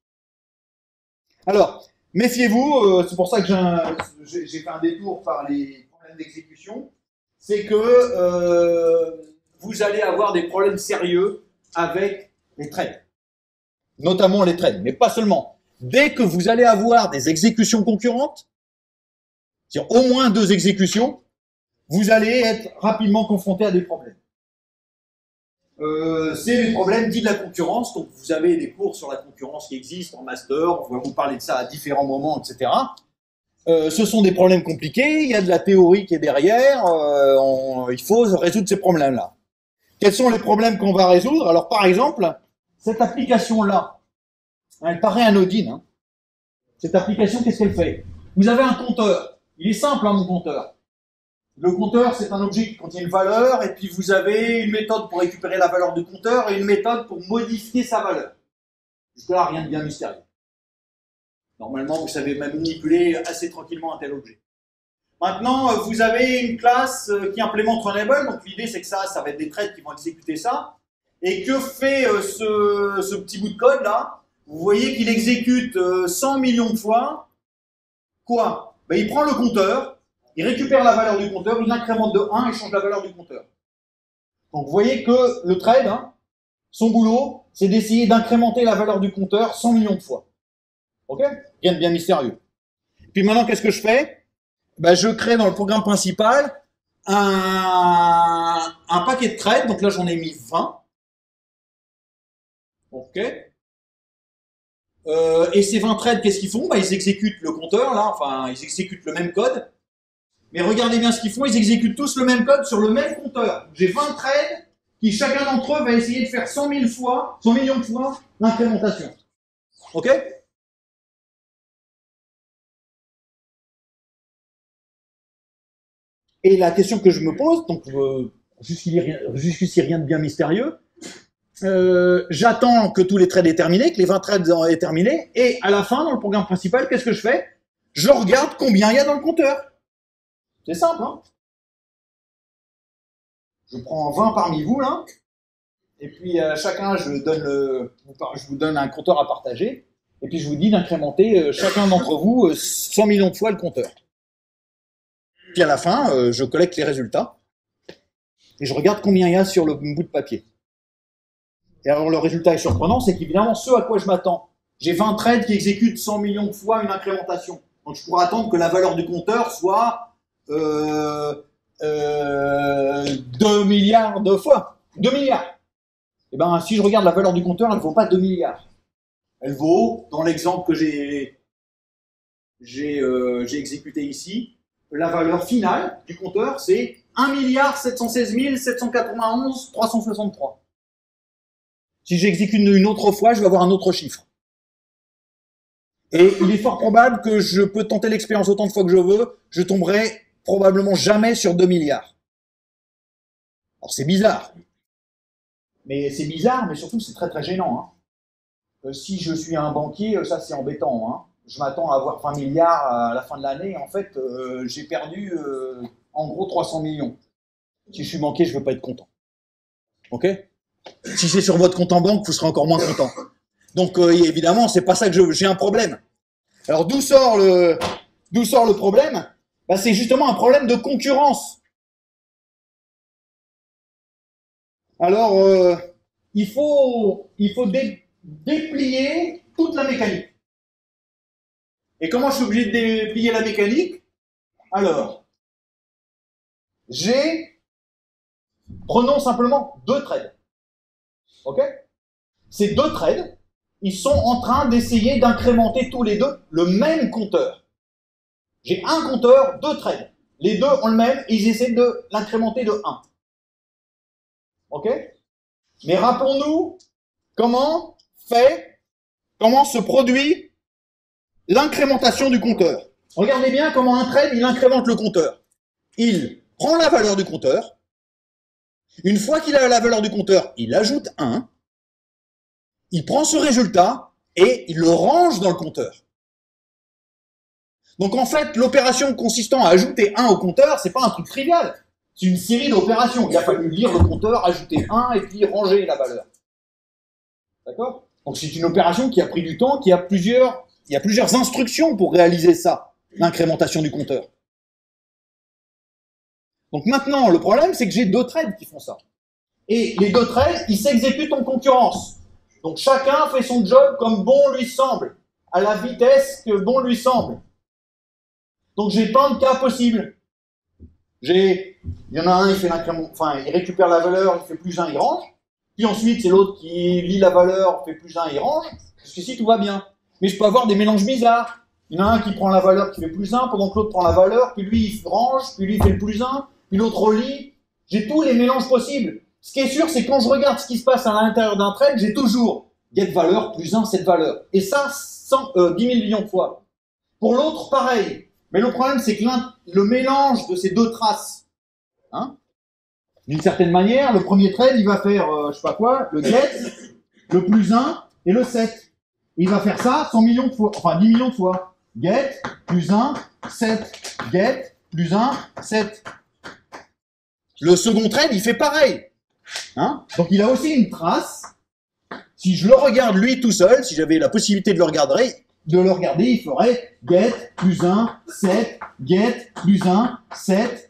[SPEAKER 1] Alors, méfiez-vous, euh, c'est pour ça que j'ai, j'ai fait un détour par les problèmes d'exécution, c'est que euh, vous allez avoir des problèmes sérieux avec les threads. Notamment les threads, mais pas seulement. Dès que vous allez avoir des exécutions concurrentes, c'est-à-dire au moins deux exécutions, vous allez être rapidement confronté à des problèmes. Euh, c'est les problèmes dits de la concurrence. Donc, vous avez des cours sur la concurrence qui existent en master, on va vous parler de ça à différents moments, et cetera. Euh, ce sont des problèmes compliqués, il y a de la théorie qui est derrière, euh, on, il faut résoudre ces problèmes-là. Quels sont les problèmes qu'on va résoudre? Alors, par exemple, cette application-là, elle paraît anodine. Hein. Cette application, qu'est-ce qu'elle fait? Vous avez un compteur. Il est simple, hein, mon compteur. Le compteur, c'est un objet qui contient une valeur, et puis vous avez une méthode pour récupérer la valeur du compteur et une méthode pour modifier sa valeur. Jusque-là, rien de bien mystérieux. Normalement, vous savez manipuler assez tranquillement un tel objet. Maintenant, vous avez une classe qui implémente Runnable, donc l'idée c'est que ça, ça va être des threads qui vont exécuter ça. Et que fait ce, ce petit bout de code là? Vous voyez qu'il exécute cent millions de fois. Quoi? Ben, il prend le compteur, il récupère la valeur du compteur, il l'incrémente de un et change la valeur du compteur. Donc vous voyez que le thread, hein, son boulot, c'est d'essayer d'incrémenter la valeur du compteur cent millions de fois. Ok? Rien de bien mystérieux. Puis maintenant, qu'est-ce que je fais? Ben, je crée dans le programme principal un, un paquet de trades, donc là j'en ai mis vingt. Ok. Euh, et ces vingt trades, qu'est-ce qu'ils font? Bah, ils exécutent le compteur, là, enfin, ils exécutent le même code. Mais regardez bien ce qu'ils font, ils exécutent tous le même code sur le même compteur. J'ai vingt trades qui, chacun d'entre eux, va essayer de faire cent mille fois, cent millions de fois l'incrémentation. Ok? Et la question que je me pose, donc euh, jusqu'ici rien, jusqu'ici rien de bien mystérieux, euh, j'attends que tous les trades aient terminé, que les vingt trades aient terminé, et à la fin, dans le programme principal, qu'est-ce que je fais? Je regarde combien il y a dans le compteur. C'est simple, hein? Je prends vingt parmi vous, là, et puis euh, chacun, je, donne le, je vous donne un compteur à partager, et puis je vous dis d'incrémenter euh, chacun d'entre vous euh, cent millions de fois le compteur. Puis à la fin, euh, je collecte les résultats, et je regarde combien il y a sur le bout de papier. Et alors le résultat est surprenant, c'est qu'évidemment, ce à quoi je m'attends, j'ai vingt trades qui exécutent cent millions de fois une incrémentation. Donc je pourrais attendre que la valeur du compteur soit euh, euh, deux milliards de fois. deux milliards. Et ben si je regarde la valeur du compteur, elle ne vaut pas deux milliards. Elle vaut, dans l'exemple que j'ai j'ai euh, j'ai exécuté ici, la valeur finale du compteur, c'est un milliard sept cent seize mille sept cent quatre-vingt-onze trois cent soixante-trois. Si j'exécute une autre fois, je vais avoir un autre chiffre. Et il est fort probable que je peux tenter l'expérience autant de fois que je veux, je tomberai probablement jamais sur deux milliards. Alors c'est bizarre. Mais c'est bizarre, mais surtout c'est très très gênant. Hein. Euh, si je suis un banquier, ça c'est embêtant. Hein. Je m'attends à avoir vingt milliards à la fin de l'année. En fait, euh, j'ai perdu euh, en gros trois cents millions. Si je suis banquier, je ne veux pas être content. Ok? Si c'est sur votre compte en banque, vous serez encore moins content. Donc euh, évidemment, c'est pas ça que je, j'ai un problème. Alors d'où sort le, d'où sort le problème? Bah, c'est justement un problème de concurrence. Alors euh, il faut, il faut dé, déplier toute la mécanique. Et comment je suis obligé de déplier la mécanique? Alors, j'ai, prenons simplement deux trades. Ok? Ces deux trades, ils sont en train d'essayer d'incrémenter tous les deux le même compteur. J'ai un compteur, deux trades. Les deux ont le même et ils essaient de l'incrémenter de un. Ok? Mais rappelons-nous comment fait, comment se produit l'incrémentation du compteur. Regardez bien comment un trade, il incrémente le compteur. Il prend la valeur du compteur. Une fois qu'il a la valeur du compteur, il ajoute un. Il prend ce résultat et il le range dans le compteur. Donc en fait, l'opération consistant à ajouter un au compteur, c'est pas un truc trivial. C'est une série d'opérations. Il a fallu lire le compteur, ajouter un et puis ranger la valeur. D'accord? Donc c'est une opération qui a pris du temps, qui a plusieurs, il y a plusieurs instructions pour réaliser ça, l'incrémentation du compteur. Donc maintenant, le problème, c'est que j'ai deux trades qui font ça. Et les deux trades, ils s'exécutent en concurrence. Donc chacun fait son job comme bon lui semble, à la vitesse que bon lui semble. Donc j'ai plein de cas possibles. J'ai, il y en a un, il fait l'incrément, enfin, il récupère la valeur, il fait plus un, il range. Puis ensuite, c'est l'autre qui lit la valeur, fait plus un, il range. Jusqu'ici, tout va bien. Mais je peux avoir des mélanges bizarres. Il y en a un qui prend la valeur, qui fait plus un, pendant que l'autre prend la valeur, puis lui, il range, puis lui, il fait le plus un, puis l'autre relie. J'ai tous les mélanges possibles. Ce qui est sûr, c'est que quand je regarde ce qui se passe à l'intérieur d'un trade, j'ai toujours get valeur plus un, cette valeur. Et ça, cent, euh, dix mille millions de fois. Pour l'autre, pareil. Mais le problème, c'est que le mélange de ces deux traces, hein, d'une certaine manière, le premier trade, il va faire, euh, je sais pas quoi, le get, le plus un et le sept. Il va faire ça cent millions de fois, enfin dix millions de fois. Get, plus un, sept. Get, plus un, sept. Le second trade, il fait pareil. Hein? Donc il a aussi une trace. Si je le regarde lui tout seul, si j'avais la possibilité de le regarder, de le regarder, il ferait get, plus un, sept, get, plus un, sept.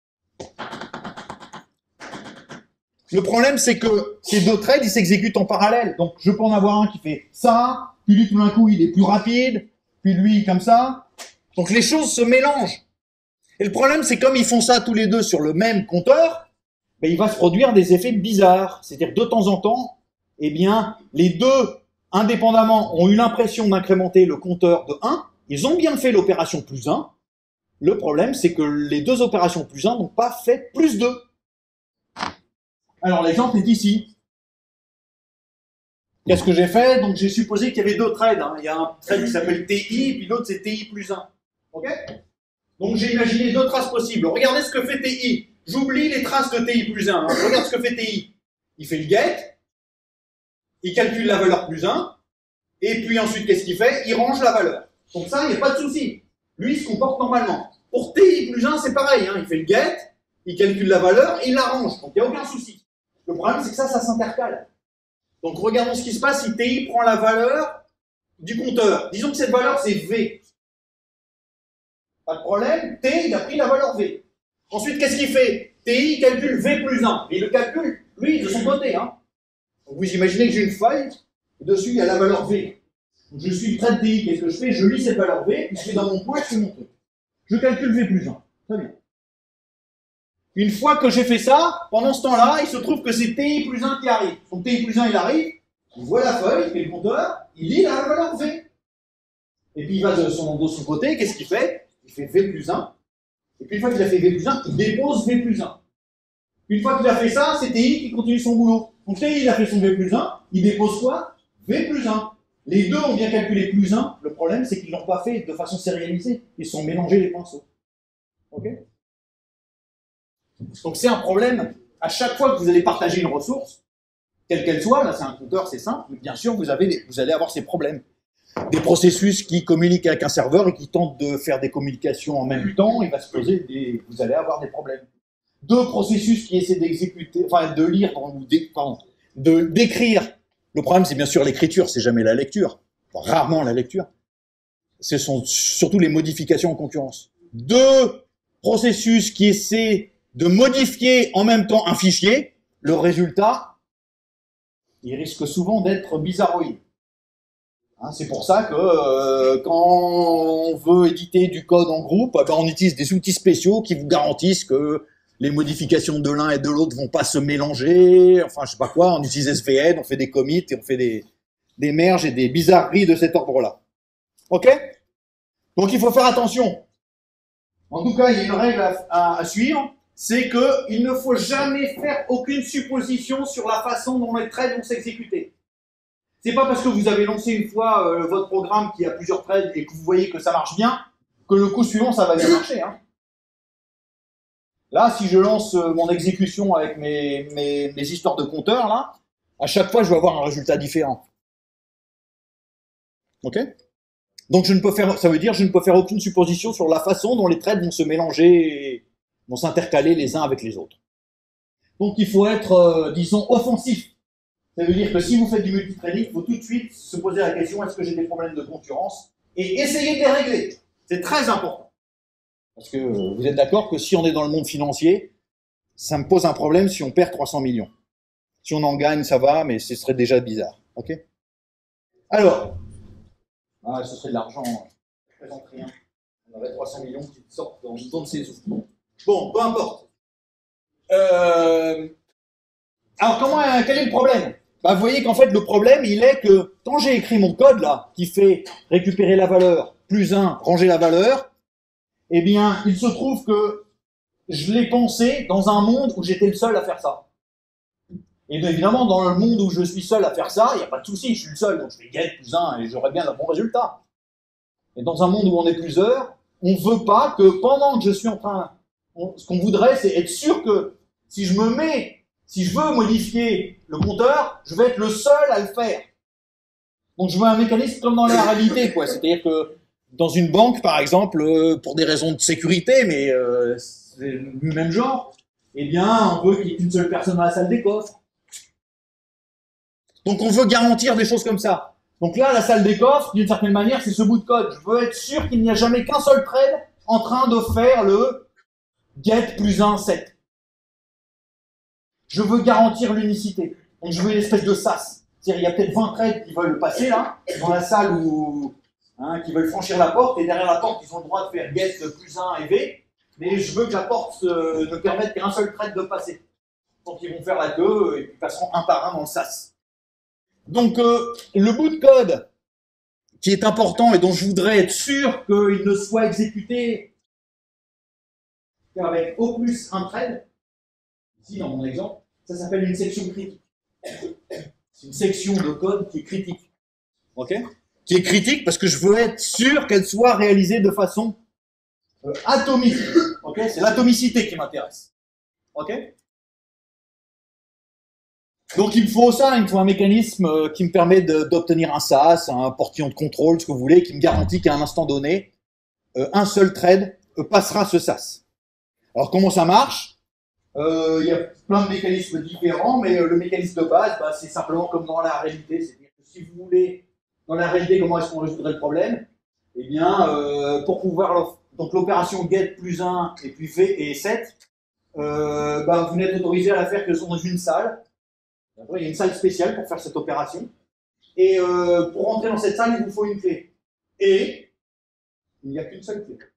[SPEAKER 1] Le problème, c'est que ces deux trades, ils s'exécutent en parallèle. Donc, je peux en avoir un qui fait ça, puis lui, tout d'un coup, il est plus rapide, puis lui, comme ça. Donc, les choses se mélangent. Et le problème, c'est comme ils font ça tous les deux sur le même compteur, ben, il va se produire des effets bizarres. C'est-à-dire que de temps en temps, eh bien, les deux, indépendamment, ont eu l'impression d'incrémenter le compteur de un. Ils ont bien fait l'opération plus un. Le problème, c'est que les deux opérations plus un n'ont pas fait plus deux. Alors, l'exemple est ici. Qu'est-ce que j'ai fait? Donc, j'ai supposé qu'il y avait deux trades. Hein. Il y a un trade qui s'appelle T I, puis l'autre, c'est T I plus un. OK? Donc, j'ai imaginé deux traces possibles. Regardez ce que fait T I. J'oublie les traces de T I plus un. Hein. Regarde ce que fait T I. Il fait le get. Il calcule la valeur plus un. Et puis ensuite, qu'est-ce qu'il fait? Il range la valeur. Donc ça, il n'y a pas de souci. Lui, il se comporte normalement. Pour T I plus un, c'est pareil. Hein. Il fait le get. Il calcule la valeur. Il la range. Donc, il n'y a aucun souci. Le problème, c'est que ça, ça s'intercale. Donc, regardons ce qui se passe si T I prend la valeur du compteur. Disons que cette valeur, c'est V. Pas de problème. T, il a pris la valeur V. Ensuite, qu'est-ce qu'il fait? T I calcule V plus un. Et il le calcule, lui, de son côté. Hein. Donc, vous imaginez que j'ai une feuille. Et dessus, il y a la valeur V. Donc, je suis le trait de T I. Qu'est-ce que je fais? Je lis cette valeur V. Puis je fais dans mon point, je fais mon truc. Je calcule V plus un. Très bien. Une fois que j'ai fait ça, pendant ce temps-là, il se trouve que c'est T I plus un qui arrive. Donc T I plus un, il arrive, il voit la feuille, il fait le compteur, il lit la valeur V. Et puis il va de son, de son côté, qu'est-ce qu'il fait? Il fait V plus un. Et puis une fois qu'il a fait V plus un, il dépose V plus un. Une fois qu'il a fait ça, c'est T I qui continue son boulot. Donc T I, il a fait son V plus un, il dépose quoi? V plus un. Les deux ont bien calculé plus un. Le problème, c'est qu'ils ne l'ont pas fait de façon sérialisée. Ils se sont mélangés les pinceaux. Ok? Donc c'est un problème, à chaque fois que vous allez partager une ressource, quelle qu'elle soit, là c'est un compteur, c'est simple, mais bien sûr vous, avez des, vous allez avoir ces problèmes. Des processus qui communiquent avec un serveur et qui tentent de faire des communications en même temps, il va se poser des, vous allez avoir des problèmes. Deux processus qui essaient d'exécuter, enfin de lire, ou de d'écrire. Le problème c'est bien sûr l'écriture, c'est jamais la lecture, enfin, rarement la lecture. Ce sont surtout les modifications en concurrence. Deux processus qui essaient de modifier en même temps un fichier, le résultat, il risque souvent d'être bizarroïde. Hein, c'est pour ça que euh, quand on veut éditer du code en groupe, eh ben, on utilise des outils spéciaux qui vous garantissent que les modifications de l'un et de l'autre vont pas se mélanger, enfin je sais pas quoi, on utilise S V N, on fait des commits et on fait des, des merges et des bizarreries de cet ordre-là. Ok? Donc il faut faire attention. En tout cas, il y a une règle à, à, à suivre. C'est qu'il ne faut jamais faire aucune supposition sur la façon dont les trades vont s'exécuter. C'est pas parce que vous avez lancé une fois euh, votre programme qui a plusieurs trades et que vous voyez que ça marche bien, que le coup suivant, ça va bien marcher. Hein. Là, si je lance euh, mon exécution avec mes, mes, mes histoires de compteurs, là, à chaque fois, je vais avoir un résultat différent. Ok? Donc, je ne peux faire, ça veut dire que je ne peux faire aucune supposition sur la façon dont les trades vont se mélanger et vont s'intercaler les uns avec les autres. Donc il faut être, euh, disons, offensif. Ça veut dire que si vous faites du multitrading, il faut tout de suite se poser la question, est-ce que j'ai des problèmes de concurrence? Et essayer de les régler. C'est très important. Parce que euh, vous êtes d'accord que si on est dans le monde financier, ça me pose un problème si on perd trois cents millions. Si on en gagne, ça va, mais ce serait déjà bizarre. Ok? Alors, ah, ce serait de l'argent, je ne présente rien. On aurait trois cents millions qui sortent dans le temps de ces outils. Bon, peu importe. Euh... Alors, comment, quel est le problème? Bah, vous voyez qu'en fait, le problème, il est que quand j'ai écrit mon code, là, qui fait récupérer la valeur, plus un, ranger la valeur, eh bien, il se trouve que je l'ai pensé dans un monde où j'étais le seul à faire ça. Et bien, évidemment, dans le monde où je suis seul à faire ça, il n'y a pas de souci, je suis le seul, donc je fais get plus un et j'aurai bien un bon résultat. Et dans un monde où on est plusieurs, on ne veut pas que pendant que je suis en train... On, ce qu'on voudrait, c'est être sûr que si je me mets, si je veux modifier le compteur, je vais être le seul à le faire. Donc je veux un mécanisme comme dans la réalité, quoi. C'est-à-dire que dans une banque, par exemple, euh, pour des raisons de sécurité, mais euh, c'est le même genre, eh bien, on veut qu'il y ait qu'une seule personne dans la salle des coffres. Donc on veut garantir des choses comme ça. Donc là, la salle des coffres, d'une certaine manière, c'est ce bout de code. Je veux être sûr qu'il n'y a jamais qu'un seul trade en train de faire le get plus un, sept. Je veux garantir l'unicité. Donc je veux une espèce de sas. C'est-à-dire, il y a peut-être vingt trades qui veulent passer là, dans la salle où, hein, qui veulent franchir la porte, et derrière la porte, ils ont le droit de faire get plus un et V. mais je veux que la porte euh, ne permette qu'un seul thread de passer. Donc ils vont faire la queue et puis passeront un par un dans le sas. Donc euh, le bout de code qui est important et dont je voudrais être sûr qu'il ne soit exécuté qu'avec au plus un thread, ici dans mon exemple, ça s'appelle une section critique. C'est une section de code qui est critique. Ok ? Qui est critique parce que je veux être sûr qu'elle soit réalisée de façon euh, atomique. Ok ? C'est l'atomicité qui m'intéresse. Ok ? Donc il me faut ça, il me faut un mécanisme qui me permet d'obtenir un sas, un portillon de contrôle, ce que vous voulez, qui me garantit qu'à un instant donné, euh, un seul thread euh, passera ce sas. Alors comment ça marche? euh, Il y a plein de mécanismes différents, mais euh, le mécanisme de base, bah, c'est simplement comme dans la réalité. C'est-à-dire que si vous voulez, dans la réalité, comment est-ce qu'on résoudrait le problème? Eh bien, euh, pour pouvoir, donc l'opération get plus un et puis v et sept, euh, bah, vous n'êtes autorisé à la faire que dans une salle. Après, il y a une salle spéciale pour faire cette opération. Et euh, pour rentrer dans cette salle, il vous faut une clé. Et il n'y a qu'une seule clé.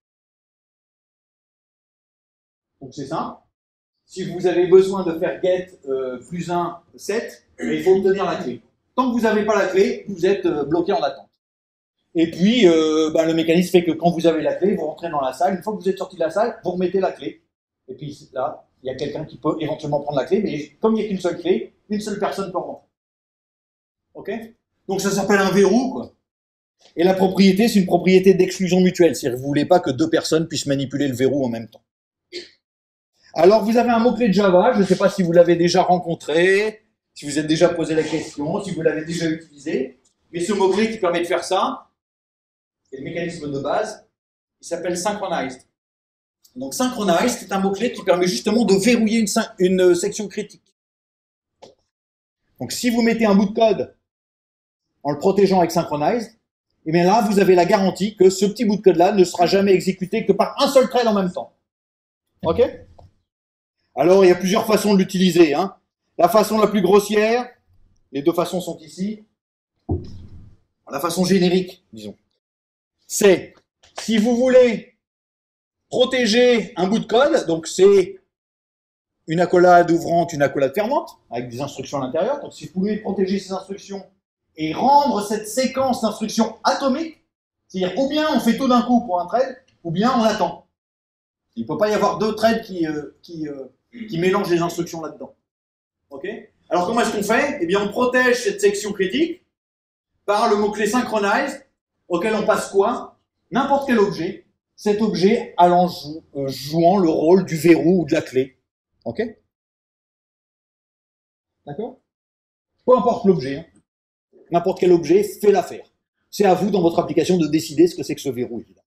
[SPEAKER 1] Donc c'est simple. Si vous avez besoin de faire get euh, plus un, sept, il faut obtenir la clé. Tant que vous n'avez pas la clé, vous êtes euh, bloqué en attente. Et puis, euh, bah, le mécanisme fait que quand vous avez la clé, vous rentrez dans la salle. Une fois que vous êtes sorti de la salle, vous remettez la clé. Et puis là, il y a quelqu'un qui peut éventuellement prendre la clé, mais comme il n'y a qu'une seule clé, une seule personne peut rentrer. Ok? Donc ça s'appelle un verrou, quoi. Et la propriété, c'est une propriété d'exclusion mutuelle. C'est-à-dire que vous ne voulez pas que deux personnes puissent manipuler le verrou en même temps. Alors vous avez un mot-clé de Java, je ne sais pas si vous l'avez déjà rencontré, si vous êtes déjà posé la question, si vous l'avez déjà utilisé, mais ce mot-clé qui permet de faire ça, c'est le mécanisme de base, il s'appelle synchronized. Donc synchronized, c'est un mot-clé qui permet justement de verrouiller une, une section critique. Donc si vous mettez un bout de code en le protégeant avec synchronized, et bien là vous avez la garantie que ce petit bout de code-là ne sera jamais exécuté que par un seul thread en même temps. Ok? Alors il y a plusieurs façons de l'utiliser. Hein. La façon la plus grossière, les deux façons sont ici. La façon générique, disons, c'est si vous voulez protéger un bout de code, donc c'est une accolade ouvrante, une accolade fermante, avec des instructions à l'intérieur. Donc si vous voulez protéger ces instructions et rendre cette séquence d'instructions atomique, c'est-à-dire ou bien on fait tout d'un coup pour un thread, ou bien on attend. Il ne peut pas y avoir deux threads qui, euh, qui, euh, qui mélangent les instructions là-dedans. Ok? Alors comment est-ce qu'on fait? Eh bien on protège cette section critique par le mot-clé synchronize, auquel on passe quoi? N'importe quel objet, cet objet allant jou euh, jouant le rôle du verrou ou de la clé. Ok? D'accord? Peu importe l'objet, hein. N'importe quel objet fait l'affaire. C'est à vous dans votre application de décider ce que c'est que ce verrou, évidemment.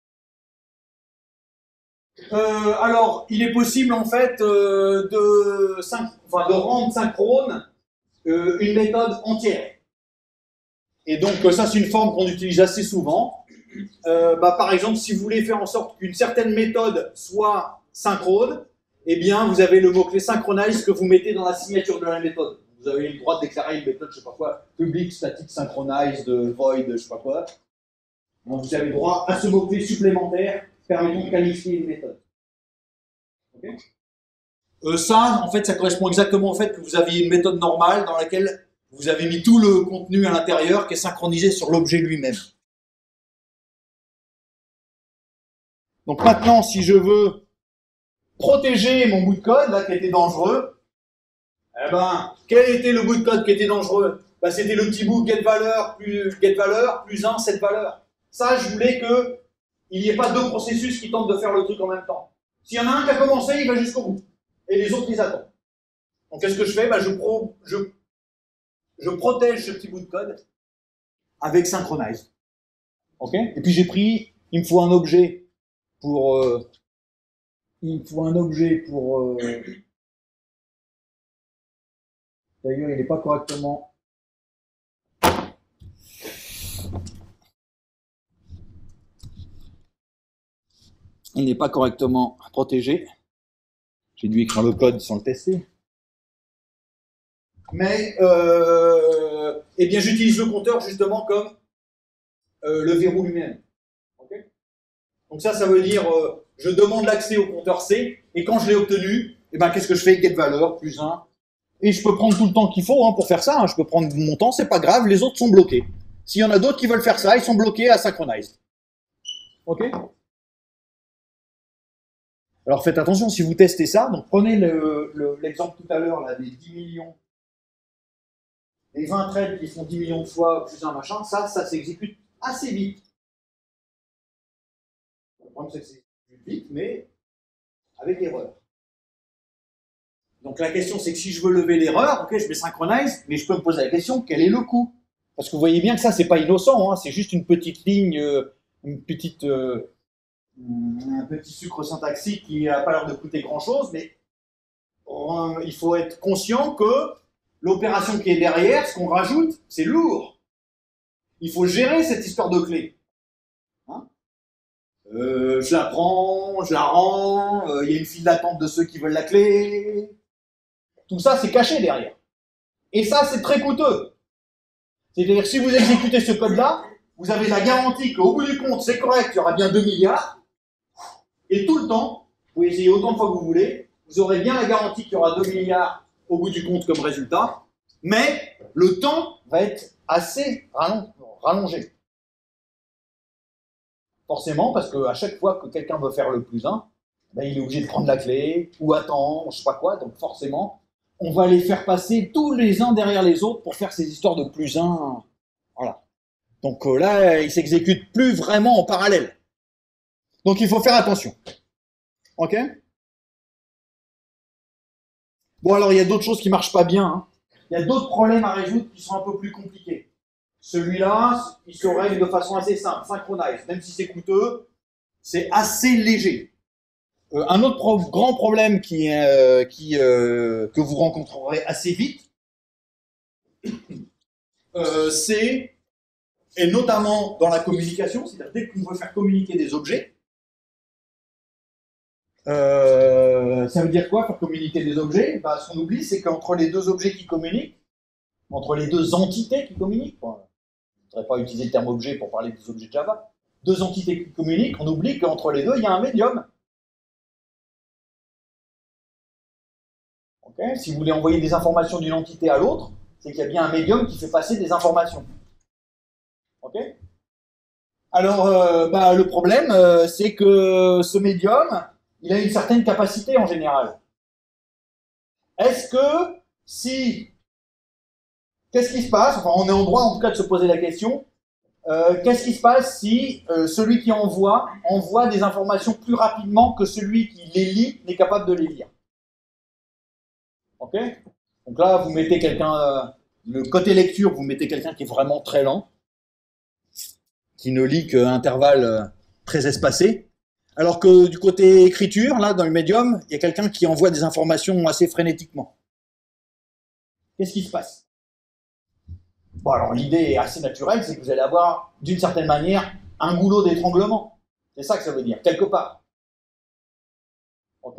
[SPEAKER 1] Euh, alors, il est possible en fait euh, de, enfin, de rendre synchrone euh, une méthode entière. Et donc ça, c'est une forme qu'on utilise assez souvent. Euh, bah, par exemple, si vous voulez faire en sorte qu'une certaine méthode soit synchrone, eh bien, vous avez le mot-clé synchronize que vous mettez dans la signature de la méthode. Vous avez le droit de déclarer une méthode, je sais pas quoi, public, static, synchronize, void, je sais pas quoi. Donc, vous avez droit à ce mot-clé supplémentaire permettant de qualifier une méthode. Okay. Euh, ça, en fait, ça correspond exactement au fait que vous aviez une méthode normale dans laquelle vous avez mis tout le contenu à l'intérieur qui est synchronisé sur l'objet lui-même. Donc maintenant, si je veux protéger mon bout de code, là, qui était dangereux, eh ben, quel était le bout de code qui était dangereux? Ben, c'était le petit bout get valeur plus get valeur plus un, cette valeur. Ça, je voulais que il n'y ait pas deux processus qui tentent de faire le truc en même temps. S'il y en a un qui a commencé, il va jusqu'au bout. Et les autres, ils attendent. Donc, qu'est-ce que je fais? Ben, je, pro, je, je protège ce petit bout de code avec synchronize. Ok? Et puis, j'ai pris, il me faut un objet pour... Euh, il me faut un objet pour... Euh, D'ailleurs, il n'est pas correctement... Il n'est pas correctement protégé. J'ai dû écrire le code sans le tester. Mais, euh, eh bien, j'utilise le compteur justement comme euh, le verrou lui-même. Okay? Donc ça, ça veut dire, euh, je demande l'accès au compteur C, et quand je l'ai obtenu, eh ben, qu'est-ce que je fais? Get valeur, plus un. Et je peux prendre tout le temps qu'il faut hein, pour faire ça. Hein. Je peux prendre mon temps, c'est pas grave, les autres sont bloqués. S'il y en a d'autres qui veulent faire ça, ils sont bloqués à Synchronized. Ok? Alors faites attention, si vous testez ça, donc prenez l'exemple le, le, tout à l'heure là des dix millions, les vingt threads qui font dix millions de fois plus un machin, ça, ça s'exécute assez vite. Le problème c'est que c'est vite, mais avec erreur. Donc la question c'est que si je veux lever l'erreur, ok, je mets synchronize, mais je peux me poser la question, quel est le coût? Parce que vous voyez bien que ça c'est pas innocent, hein, c'est juste une petite ligne, euh, une petite, euh, un petit sucre syntaxique qui n'a pas l'air de coûter grand chose, mais euh, il faut être conscient que l'opération qui est derrière, ce qu'on rajoute, c'est lourd. Il faut gérer cette histoire de clé. Hein euh, je la prends, je la rends, il euh, y a une file d'attente de ceux qui veulent la clé. Tout ça, c'est caché derrière. Et ça, c'est très coûteux. C'est-à-dire, si vous exécutez ce code-là, vous avez la garantie qu'au bout du compte, c'est correct, il y aura bien deux milliards. Et tout le temps, vous pouvez essayer autant de fois que vous voulez, vous aurez bien la garantie qu'il y aura deux milliards au bout du compte comme résultat. Mais le temps va être assez rallongé. Forcément, parce qu'à chaque fois que quelqu'un veut faire le plus un, ben, il est obligé de prendre la clé, ou attendre, je sais pas quoi, donc forcément, on va les faire passer tous les uns derrière les autres pour faire ces histoires de plus un. Voilà. Donc euh, là, ils s'exécutent plus vraiment en parallèle. Donc il faut faire attention. Ok? Bon, alors il y a d'autres choses qui marchent pas bien. Hein. Il y a d'autres problèmes à résoudre qui sont un peu plus compliqués. Celui-là, il se règle de façon assez simple, synchronize. Même si c'est coûteux, c'est assez léger. Euh, un autre pro grand problème qui, euh, qui, euh, que vous rencontrerez assez vite, euh, c'est, et notamment dans la communication, c'est-à-dire dès qu'on veut faire communiquer des objets, euh, ça veut dire quoi, faire communiquer des objets? Bah, ce qu'on oublie, c'est qu'entre les deux objets qui communiquent, entre les deux entités qui communiquent, bon, je ne voudrais pas utiliser le terme objet pour parler des objets de Java, deux entités qui communiquent, on oublie qu'entre les deux, il y a un médium. Okay. Si vous voulez envoyer des informations d'une entité à l'autre, c'est qu'il y a bien un médium qui fait passer des informations. Ok? Alors, euh, bah, le problème, euh, c'est que ce médium, il a une certaine capacité en général. Est-ce que si... Qu'est-ce qui se passe? Enfin, on est en droit en tout cas de se poser la question. Euh, Qu'est-ce qui se passe si euh, celui qui envoie, envoie des informations plus rapidement que celui qui les lit n'est capable de les lire? Ok? Donc là, vous mettez quelqu'un, euh, le côté lecture, vous mettez quelqu'un qui est vraiment très lent, qui ne lit qu'à intervalles euh, très espacés, alors que du côté écriture, là, dans le médium, il y a quelqu'un qui envoie des informations assez frénétiquement. Qu'est-ce qui se passe? Bon, alors l'idée est assez naturelle, c'est que vous allez avoir, d'une certaine manière, un goulot d'étranglement. C'est ça que ça veut dire, quelque part. Ok?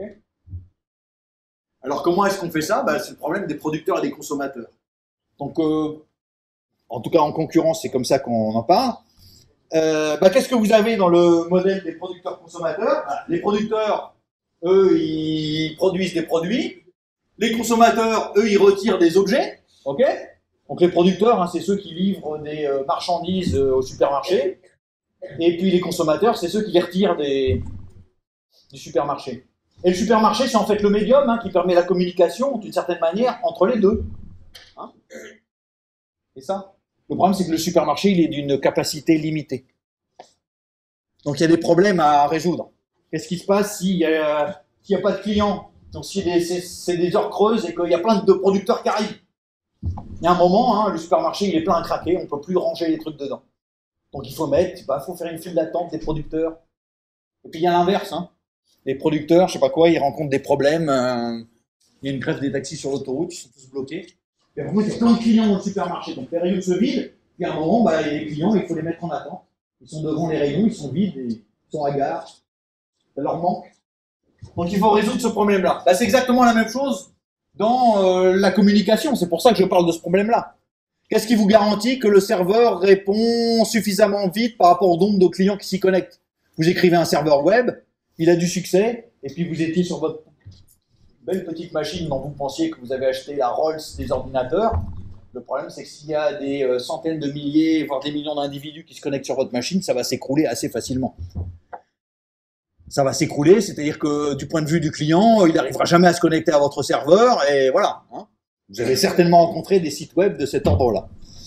[SPEAKER 1] Alors comment est-ce qu'on fait ça? Ben, c'est le problème des producteurs et des consommateurs. Donc, euh, en tout cas en concurrence, c'est comme ça qu'on en parle. Euh, ben, qu'est-ce que vous avez dans le modèle des producteurs-consommateurs? Ben, les producteurs, eux, ils produisent des produits. Les consommateurs, eux, ils retirent des objets. Ok? Donc les producteurs, hein, c'est ceux qui livrent des euh, marchandises euh, au supermarché. Et puis les consommateurs, c'est ceux qui les retirent des, du supermarché. Et le supermarché, c'est en fait le médium hein, qui permet la communication, d'une certaine manière, entre les deux. Hein? C'est ça. Le problème, c'est que le supermarché, il est d'une capacité limitée. Donc, il y a des problèmes à résoudre. Qu'est-ce qui se passe s'il n'y a, s'il y a pas de clients? Donc, si c'est des heures creuses et qu'il y a plein de producteurs qui arrivent. Il y a un moment, hein, le supermarché, il est plein à craquer, on ne peut plus ranger les trucs dedans. Donc, il faut mettre, bah, faut faire une file d'attente des producteurs. Et puis, il y a l'inverse, hein. Les producteurs, je sais pas quoi, ils rencontrent des problèmes. Euh, il y a une grève des taxis sur l'autoroute, ils sont tous bloqués. Et vraiment, il y a plein de clients dans le supermarché. Donc les rayons se vident. Puis à un moment, bah, les clients, il faut les mettre en attente. Ils sont devant les rayons, ils sont vides, et ils sont hagards. Ça leur manque. Donc il faut résoudre ce problème-là. Bah, c'est exactement la même chose dans euh, la communication. C'est pour ça que je parle de ce problème-là. Qu'est-ce qui vous garantit que le serveur répond suffisamment vite par rapport au nombre de clients qui s'y connectent? Vous écrivez un serveur web. il a du succès, et puis vous étiez sur votre belle petite machine dont vous pensiez que vous avez acheté la Rolls des ordinateurs. Le problème, c'est que s'il y a des euh, centaines de milliers, voire des millions d'individus qui se connectent sur votre machine, ça va s'écrouler assez facilement. Ça va s'écrouler, c'est-à-dire que du point de vue du client, il n'arrivera jamais à se connecter à votre serveur, et voilà. Hein. Vous avez certainement rencontré des sites web de cet ordre-là.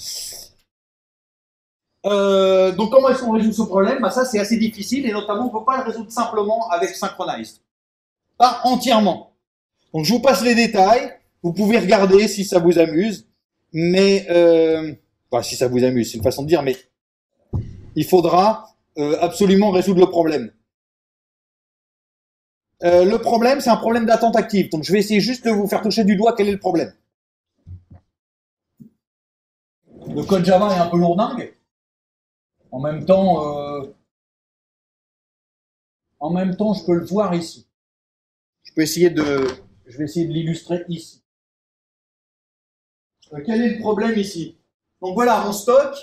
[SPEAKER 1] Euh, donc comment est-ce qu'on résout ce problème? Bah, ça, c'est assez difficile, et notamment, on ne peut pas le résoudre simplement avec Synchronize. Pas entièrement. Donc je vous passe les détails, vous pouvez regarder si ça vous amuse, mais, euh, enfin si ça vous amuse, c'est une façon de dire, mais il faudra euh, absolument résoudre le problème. Euh, le problème, c'est un problème d'attente active, donc je vais essayer juste de vous faire toucher du doigt quel est le problème. Le code Java est un peu lourdingue, en même temps, euh, en même temps, je peux le voir ici. Je peux essayer de... Je vais essayer de l'illustrer ici. Euh, quel est le problème ici? Donc voilà, mon stock.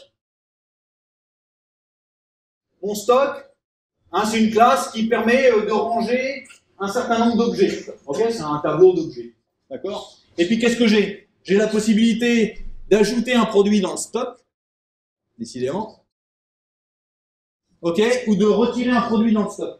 [SPEAKER 1] Mon stock, hein, c'est une classe qui permet euh, de ranger un certain nombre d'objets. Ok, c'est un tableau d'objets. D'accord? Et puis qu'est-ce que j'ai? J'ai la possibilité d'ajouter un produit dans le stock, décidément. Ok? Ou de retirer un produit dans le stock.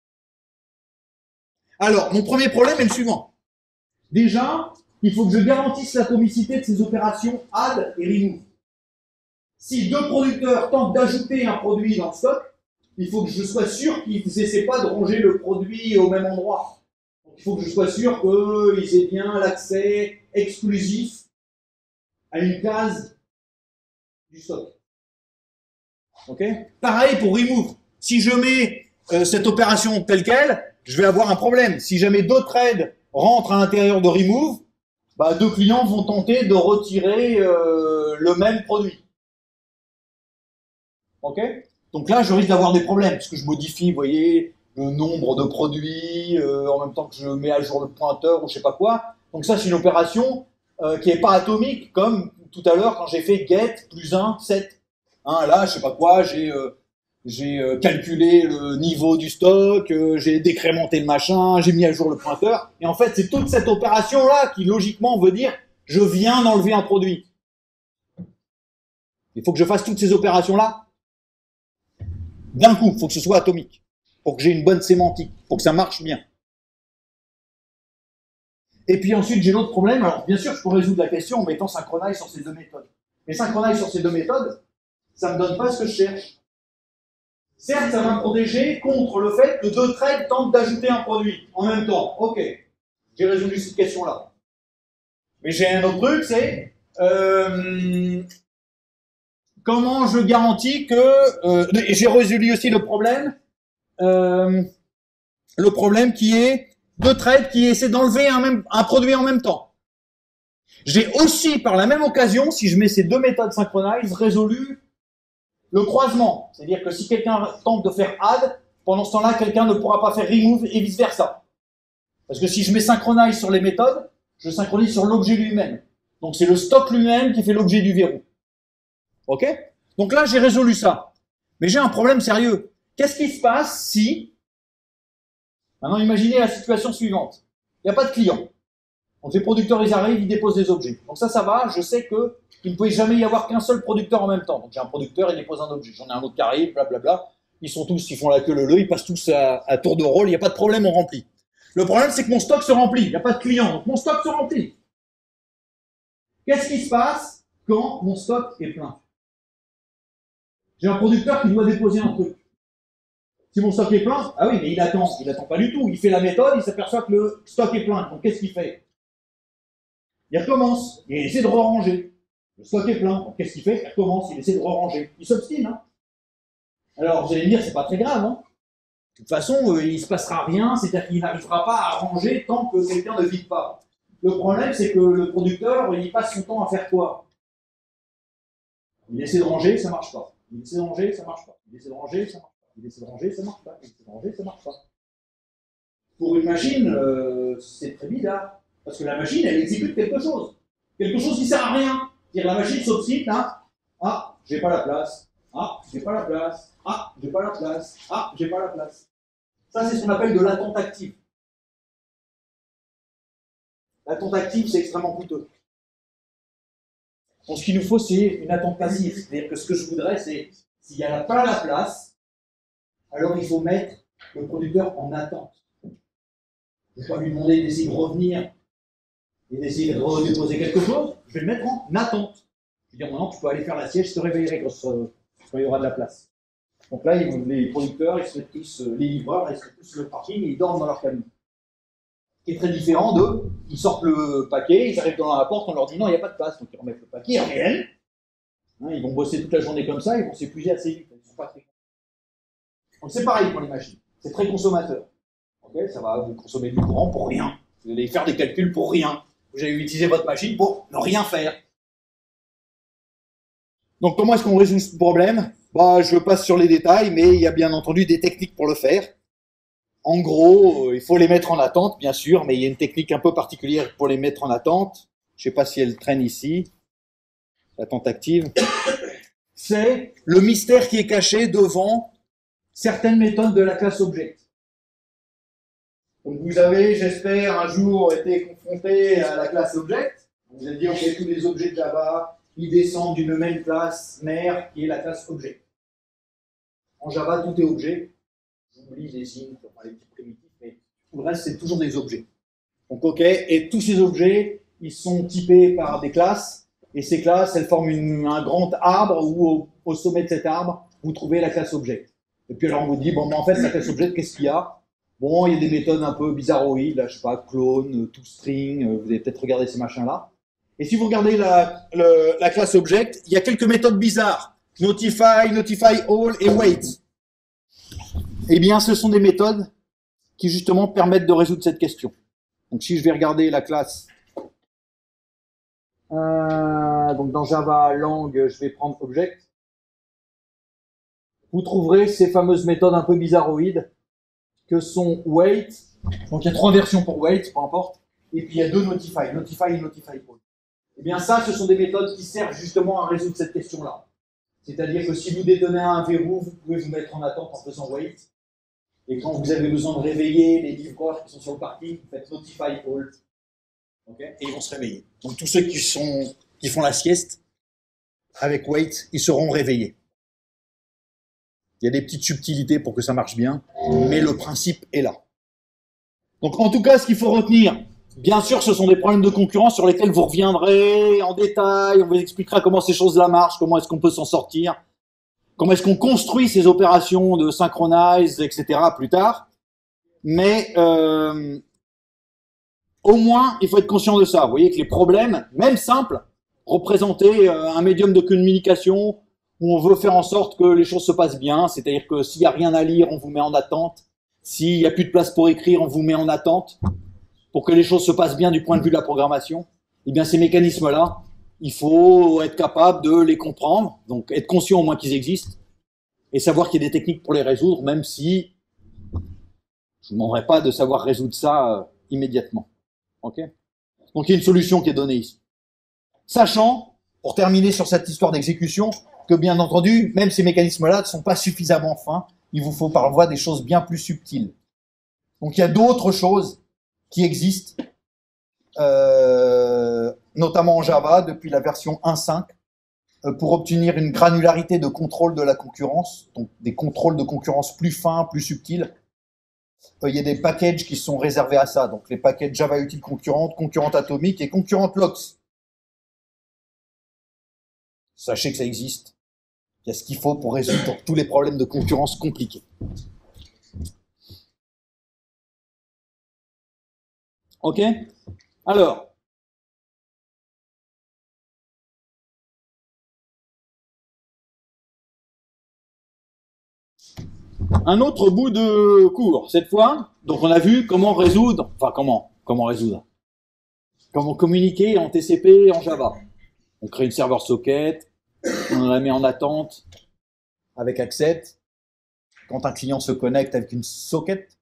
[SPEAKER 1] Alors, mon premier problème est le suivant. Déjà, il faut que je garantisse l'atomicité de ces opérations add et remove. Si deux producteurs tentent d'ajouter un produit dans le stock, il faut que je sois sûr qu'ils n'essaient pas de ranger le produit au même endroit. Donc, il faut que je sois sûr qu'ils aient bien l'accès exclusif à une case du stock. Ok? Pareil pour remove. Si je mets euh, cette opération telle quelle, je vais avoir un problème. Si jamais deux threads rentrent à l'intérieur de remove, bah, deux clients vont tenter de retirer euh, le même produit. Ok? Donc là, je risque d'avoir des problèmes, parce que je modifie, vous voyez, le nombre de produits, euh, en même temps que je mets à jour le pointeur ou je sais pas quoi. Donc ça, c'est une opération euh, qui n'est pas atomique, comme tout à l'heure quand j'ai fait get plus un, sept. Hein, là, je sais pas quoi, j'ai euh, j'ai euh, calculé le niveau du stock, euh, j'ai décrémenté le machin, j'ai mis à jour le pointeur. Et en fait, c'est toute cette opération-là qui, logiquement, veut dire je viens d'enlever un produit. Il faut que je fasse toutes ces opérations-là d'un coup. Il faut que ce soit atomique, pour que j'ai une bonne sémantique, pour que ça marche bien. Et puis ensuite, j'ai l'autre problème. Alors, bien sûr, je peux résoudre la question en mettant Synchronize sur ces deux méthodes. Mais Synchronize sur ces deux méthodes, ça ne me donne pas ce que je cherche. Certes, ça va me protéger contre le fait que deux threads tentent d'ajouter un produit en même temps. Ok, j'ai résolu cette question-là. Mais j'ai un autre truc, c'est euh, comment je garantis que... Euh, j'ai résolu aussi le problème, euh, le problème qui est deux threads qui essaient d'enlever un, même, un produit en même temps. J'ai aussi, par la même occasion, si je mets ces deux méthodes Synchronize, résolu le croisement. C'est-à-dire que si quelqu'un tente de faire add, pendant ce temps-là, quelqu'un ne pourra pas faire remove et vice-versa. Parce que si je mets Synchronize sur les méthodes, je synchronise sur l'objet lui-même. Donc c'est le stock lui-même qui fait l'objet du verrou. Ok? Donc là, j'ai résolu ça. Mais j'ai un problème sérieux. Qu'est-ce qui se passe si... Maintenant, imaginez la situation suivante. Il n'y a pas de client. Donc les producteurs, ils arrivent, ils déposent des objets. Donc ça, ça va. Je sais que il ne pouvait jamais y avoir qu'un seul producteur en même temps. Donc j'ai un producteur, il dépose un objet. J'en ai un autre qui arrive, blablabla. Ils sont tous, ils font la queue leu leu, ils passent tous à, à tour de rôle. Il n'y a pas de problème, on remplit. Le problème, c'est que mon stock se remplit. Il n'y a pas de client. Donc mon stock se remplit. Qu'est-ce qui se passe quand mon stock est plein? J'ai un producteur qui doit déposer un truc. Si mon stock est plein, ah oui, mais il attend. Il attend pas du tout. Il fait la méthode, il s'aperçoit que le stock est plein. Donc qu'est-ce qu'il fait? Il recommence. Il essaie de re-ranger. Le stock est plein. Donc qu'est-ce qu'il fait? Il recommence. Il essaie de re-ranger. Il s'obstine. Hein. Alors vous allez me dire, c'est pas très grave. Hein. De toute façon, euh, il ne se passera rien. C'est-à-dire qu'il n'arrivera pas à ranger tant que quelqu'un ne vide pas. Le problème, c'est que le producteur, il passe son temps à faire quoi? Il essaie de ranger, ça marche pas. Il essaie de ranger, ça marche pas. Il essaie de ranger, ça marche pas. Il essaie de ranger, ça marche pas. Il essaie de ranger, ça marche pas. Pour une machine, euh, c'est très bizarre. Parce que la machine, elle exécute quelque chose. Quelque chose qui sert à rien. C'est-à-dire la machine s'obstine, hein. Ah, j'ai pas la place. Ah, j'ai pas la place. Ah, j'ai pas la place. Ah, j'ai pas la place. Ça, c'est ce qu'on appelle de l'attente active. L'attente active, c'est extrêmement coûteux. Donc, ce qu'il nous faut, c'est une attente passive. C'est-à-dire que ce que je voudrais, c'est, s'il n'y a pas la place, alors il faut mettre le producteur en attente. Je ne vais pas lui demander d'essayer de revenir et d'essayer de redéposer quelque chose. Je vais le mettre en attente. Je vais dire, maintenant, tu peux aller faire la sieste, je te réveillerai quand, quand il y aura de la place. Donc là, ils, les producteurs, ils se mettent tous, les livreurs, ils se mettent tous sur le parking et ils dorment dans leur cabine. Ce qui est très différent de, ils sortent le paquet, ils arrivent dans la porte, on leur dit non, il n'y a pas de place, donc ils remettent le paquet, ils reviennent. Hein, ils vont bosser toute la journée comme ça, ils vont s'épuiser assez vite. Ils sont pas très... Donc c'est pareil pour les machines, c'est très consommateur. Okay, ça va vous consommer du courant pour rien. Vous allez faire des calculs pour rien. Vous allez utiliser votre machine pour ne rien faire. Donc comment est-ce qu'on résout ce problème? Bah, je passe sur les détails, mais il y a bien entendu des techniques pour le faire. En gros, euh, il faut les mettre en attente, bien sûr, mais il y a une technique un peu particulière pour les mettre en attente. Je ne sais pas si elle traîne ici. L'attente active. C'est le mystère qui est caché devant certaines méthodes de la classe Object. Donc vous avez, j'espère, un jour été confronté à la classe Object. Vous avez dit, ok, tous les objets de Java, ils descendent d'une même classe mère qui est la classe Object. En Java, tout est objet. J'oublie les signes, les petits primitifs, mais tout le reste, c'est toujours des objets. Donc, ok, et tous ces objets, ils sont typés par des classes, et ces classes, elles forment une, un grand arbre, où au, au sommet de cet arbre, vous trouvez la classe Object. Et puis alors, on vous dit, bon, mais en fait, la classe Object, qu'est-ce qu'il y a? Bon, il y a des méthodes un peu bizarroïdes, là, je sais pas, clone, toString, vous avez peut-être regardé ces machins-là. Et si vous regardez la, le, la classe Object, il y a quelques méthodes bizarres. Notify, Notify All et Wait. Eh bien, ce sont des méthodes qui, justement, permettent de résoudre cette question. Donc, si je vais regarder la classe, euh, donc dans Java Lang, je vais prendre Object, vous trouverez ces fameuses méthodes un peu bizarroïdes que sont Wait. Donc, il y a trois versions pour Wait, peu importe. Et puis, il y a deux Notify, Notify et Notify All. Eh bien, ça, ce sont des méthodes qui servent justement à résoudre cette question-là. C'est-à-dire que si vous détenez un verrou, vous pouvez vous mettre en attente en faisant wait. Et quand vous avez besoin de réveiller les livreurs qui sont sur le parking, vous faites notify all. Okay, et ils vont se réveiller. Donc tous ceux qui, sont, qui font la sieste, avec wait, ils seront réveillés. Il y a des petites subtilités pour que ça marche bien, mais le principe est là. Donc en tout cas, ce qu'il faut retenir, bien sûr, ce sont des problèmes de concurrence sur lesquels vous reviendrez en détail, on vous expliquera comment ces choses-là marchent, comment est-ce qu'on peut s'en sortir, comment est-ce qu'on construit ces opérations de synchronize, et cetera plus tard. Mais euh, au moins, il faut être conscient de ça. Vous voyez que les problèmes, même simples, représenter euh, un médium de communication où on veut faire en sorte que les choses se passent bien, c'est-à-dire que s'il n'y a rien à lire, on vous met en attente. S'il n'y a plus de place pour écrire, on vous met en attente. Pour que les choses se passent bien du point de vue de la programmation, eh bien ces mécanismes-là, il faut être capable de les comprendre, donc être conscient au moins qu'ils existent, et savoir qu'il y a des techniques pour les résoudre, même si je ne demanderai pas de savoir résoudre ça euh, immédiatement. Okay, donc il y a une solution qui est donnée ici. Sachant, pour terminer sur cette histoire d'exécution, que bien entendu, même ces mécanismes-là ne sont pas suffisamment fins, il vous faut par voie des choses bien plus subtiles. Donc il y a d'autres choses qui existent, euh, notamment en Java, depuis la version un point cinq, euh, pour obtenir une granularité de contrôle de la concurrence, donc des contrôles de concurrence plus fins, plus subtils. Euh, il y a des packages qui sont réservés à ça, donc les packages Java Util concurrente, concurrente atomique et concurrente lox. Sachez que ça existe. Il y a ce qu'il faut pour résoudre tous les problèmes de concurrence compliqués. Ok? Alors, un autre bout de cours, cette fois. Donc, on a vu comment résoudre, enfin, comment, comment résoudre, comment communiquer en T C P en Java. On crée une serveur socket, on la met en attente avec accept. Quand un client se connecte avec une socket,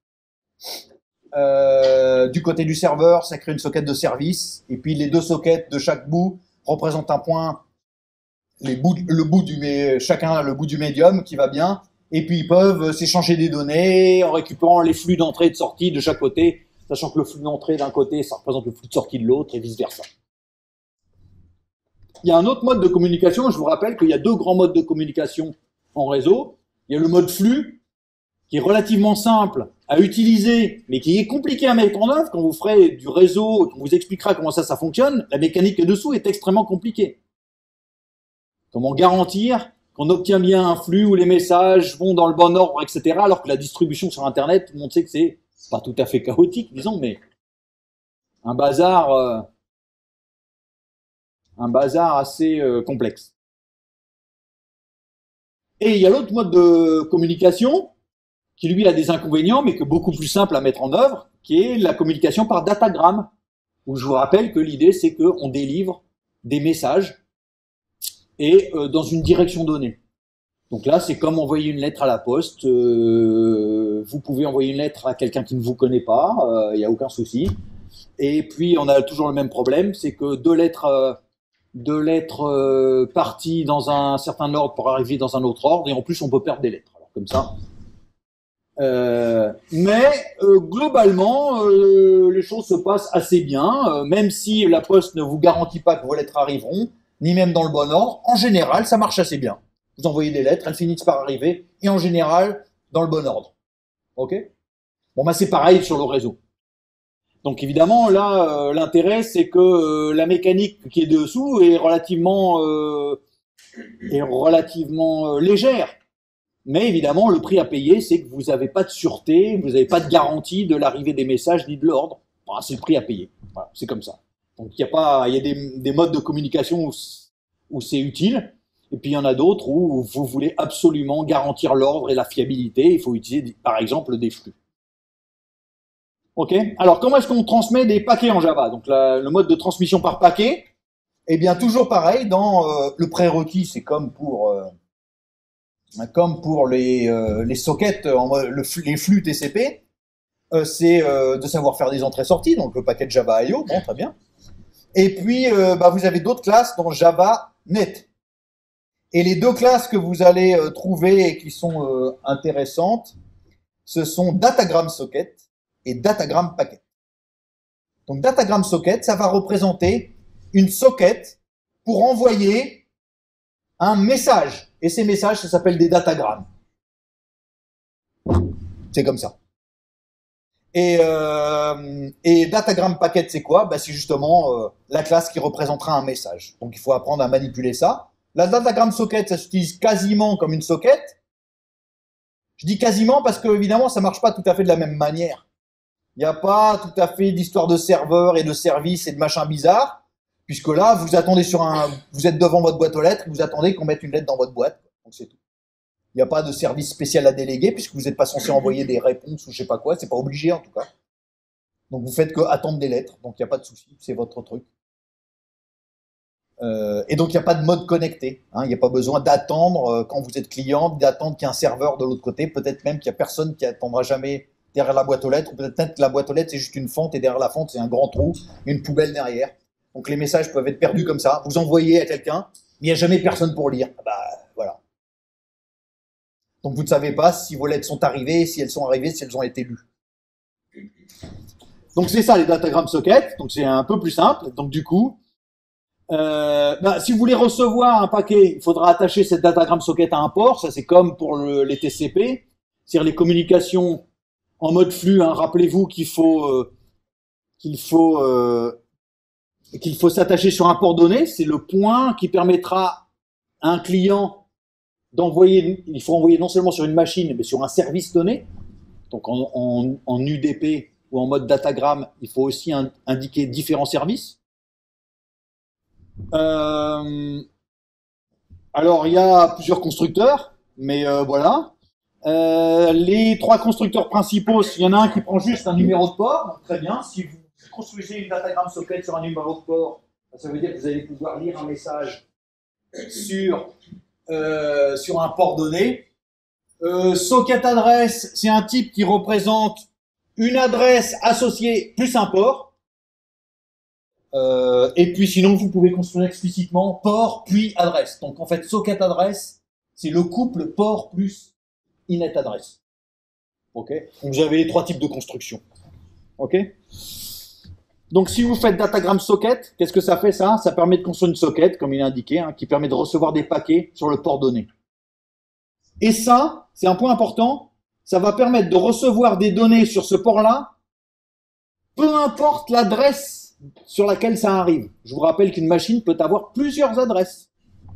[SPEAKER 1] Euh, du côté du serveur, ça crée une socket de service, et puis les deux sockets de chaque bout représentent un point, les bouts, le bout du, chacun le bout du médium qui va bien, Et puis ils peuvent s'échanger des données en récupérant les flux d'entrée et de sortie de chaque côté, sachant que le flux d'entrée d'un côté, ça représente le flux de sortie de l'autre et vice-versa. Il y a un autre mode de communication. Je vous rappelle qu'il y a deux grands modes de communication en réseau. Il y a le mode flux, qui est relativement simple à utiliser, mais qui est compliqué à mettre en œuvre. Quand vous ferez du réseau, on vous expliquera comment ça, ça fonctionne, la mécanique dessous est extrêmement compliquée. Comment garantir qu'on obtient bien un flux où les messages vont dans le bon ordre, et cetera, alors que la distribution sur Internet, tout le monde sait que c'est pas tout à fait chaotique, disons, mais un bazar, euh, un bazar assez euh, complexe. Et il y a l'autre mode de communication, qui lui a des inconvénients, mais que beaucoup plus simple à mettre en œuvre, qui est la communication par datagramme, où je vous rappelle que l'idée, c'est qu'on délivre des messages et euh, dans une direction donnée. Donc là, c'est comme envoyer une lettre à la poste. Euh, vous pouvez envoyer une lettre à quelqu'un qui ne vous connaît pas, il euh, n'y a aucun souci. Et puis, on a toujours le même problème, c'est que deux lettres, euh, deux lettres euh, parties dans un certain ordre pour arriver dans un autre ordre, et en plus, on peut perdre des lettres. Alors, comme ça. Euh, mais euh, globalement, euh, les choses se passent assez bien, euh, même si la poste ne vous garantit pas que vos lettres arriveront, ni même dans le bon ordre. En général, ça marche assez bien. Vous envoyez des lettres, elles finissent par arriver, et en général, dans le bon ordre. Ok? Bon, bah c'est pareil sur le réseau. Donc évidemment, là, euh, l'intérêt, c'est que euh, la mécanique qui est dessous est relativement, euh, est relativement euh, légère. Mais évidemment, le prix à payer, c'est que vous n'avez pas de sûreté, vous n'avez pas de garantie de l'arrivée des messages ni de l'ordre. Voilà, c'est le prix à payer. Voilà, c'est comme ça. Donc il y a pas, il y a des, des modes de communication où, où c'est utile, et puis il y en a d'autres où vous voulez absolument garantir l'ordre et la fiabilité. Il faut utiliser, par exemple, des flux. Ok. Alors comment est-ce qu'on transmet des paquets en Java? Donc la, le mode de transmission par paquet, eh bien toujours pareil. Dans euh, le prérequis, c'est comme pour euh, comme pour les, euh, les sockets, en, le, les flux T C P, euh, c'est euh, de savoir faire des entrées-sorties, donc le paquet Java I O, bon, très bien. Et puis, euh, bah, vous avez d'autres classes dans Java Net. Et les deux classes que vous allez euh, trouver et qui sont euh, intéressantes, ce sont Datagram Socket et Datagram Packet. Donc Datagram Socket, ça va représenter une socket pour envoyer un message. Et ces messages, ça s'appelle des datagrammes. C'est comme ça. Et, euh, et Datagram Packet, c'est quoi? Bah, c'est justement euh, la classe qui représentera un message. Donc il faut apprendre à manipuler ça. La Datagram Socket, ça s'utilise quasiment comme une socket. Je dis quasiment parce que évidemment, ça marche pas tout à fait de la même manière. Il n'y a pas tout à fait d'histoire de serveur et de service et de machin bizarre. Puisque là, vous attendez sur un, vous êtes devant votre boîte aux lettres, vous attendez qu'on mette une lettre dans votre boîte. Donc c'est tout. Il n'y a pas de service spécial à déléguer puisque vous n'êtes pas censé envoyer des réponses ou je sais pas quoi. C'est pas obligé en tout cas. Donc vous faites que attendre des lettres. Donc il n'y a pas de souci. C'est votre truc. Euh, et donc il n'y a pas de mode connecté. Hein. Il n'y a pas besoin d'attendre euh, quand vous êtes client, d'attendre qu'il y ait un serveur de l'autre côté. Peut-être même qu'il n'y a personne qui attendra jamais derrière la boîte aux lettres. Ou peut-être que la boîte aux lettres c'est juste une fente et derrière la fente c'est un grand trou, une poubelle derrière. Donc les messages peuvent être perdus comme ça. Vous envoyez à quelqu'un, mais il n'y a jamais personne pour lire. Bah voilà. Donc vous ne savez pas si vos lettres sont arrivées, si elles sont arrivées, si elles ont été lues. Donc c'est ça les datagram sockets. Donc c'est un peu plus simple. Donc du coup, euh, bah, si vous voulez recevoir un paquet, il faudra attacher cette datagram socket à un port. Ça c'est comme pour le, les T C P, c'est-à-dire les communications en mode flux. Hein. Rappelez-vous qu'il faut euh, qu'il faut euh, qu'il faut s'attacher sur un port donné, c'est le point qui permettra à un client d'envoyer, il faut envoyer non seulement sur une machine, mais sur un service donné. Donc en, en, en U D P ou en mode datagramme, il faut aussi un, indiquer différents services. Euh, alors il y a plusieurs constructeurs, mais euh, voilà. Euh, les trois constructeurs principaux, il y en a un qui prend juste un numéro de port, donc très bien. Si vous construisez une datagram socket sur un numéro de port, ça veut dire que vous allez pouvoir lire un message sur, euh, sur un port donné. Euh, socket adresse, c'est un type qui représente une adresse associée plus un port. Euh, et puis sinon, vous pouvez construire explicitement port puis adresse. Donc en fait, socket adresse, c'est le couple port plus inet address. Ok. Donc vous avez les trois types de construction. Ok. Donc si vous faites datagram socket, qu'est-ce que ça fait ça? Ça permet de construire une socket, comme il est indiqué, hein, qui permet de recevoir des paquets sur le port donné. Et ça, c'est un point important, ça va permettre de recevoir des données sur ce port-là, peu importe l'adresse sur laquelle ça arrive. Je vous rappelle qu'une machine peut avoir plusieurs adresses.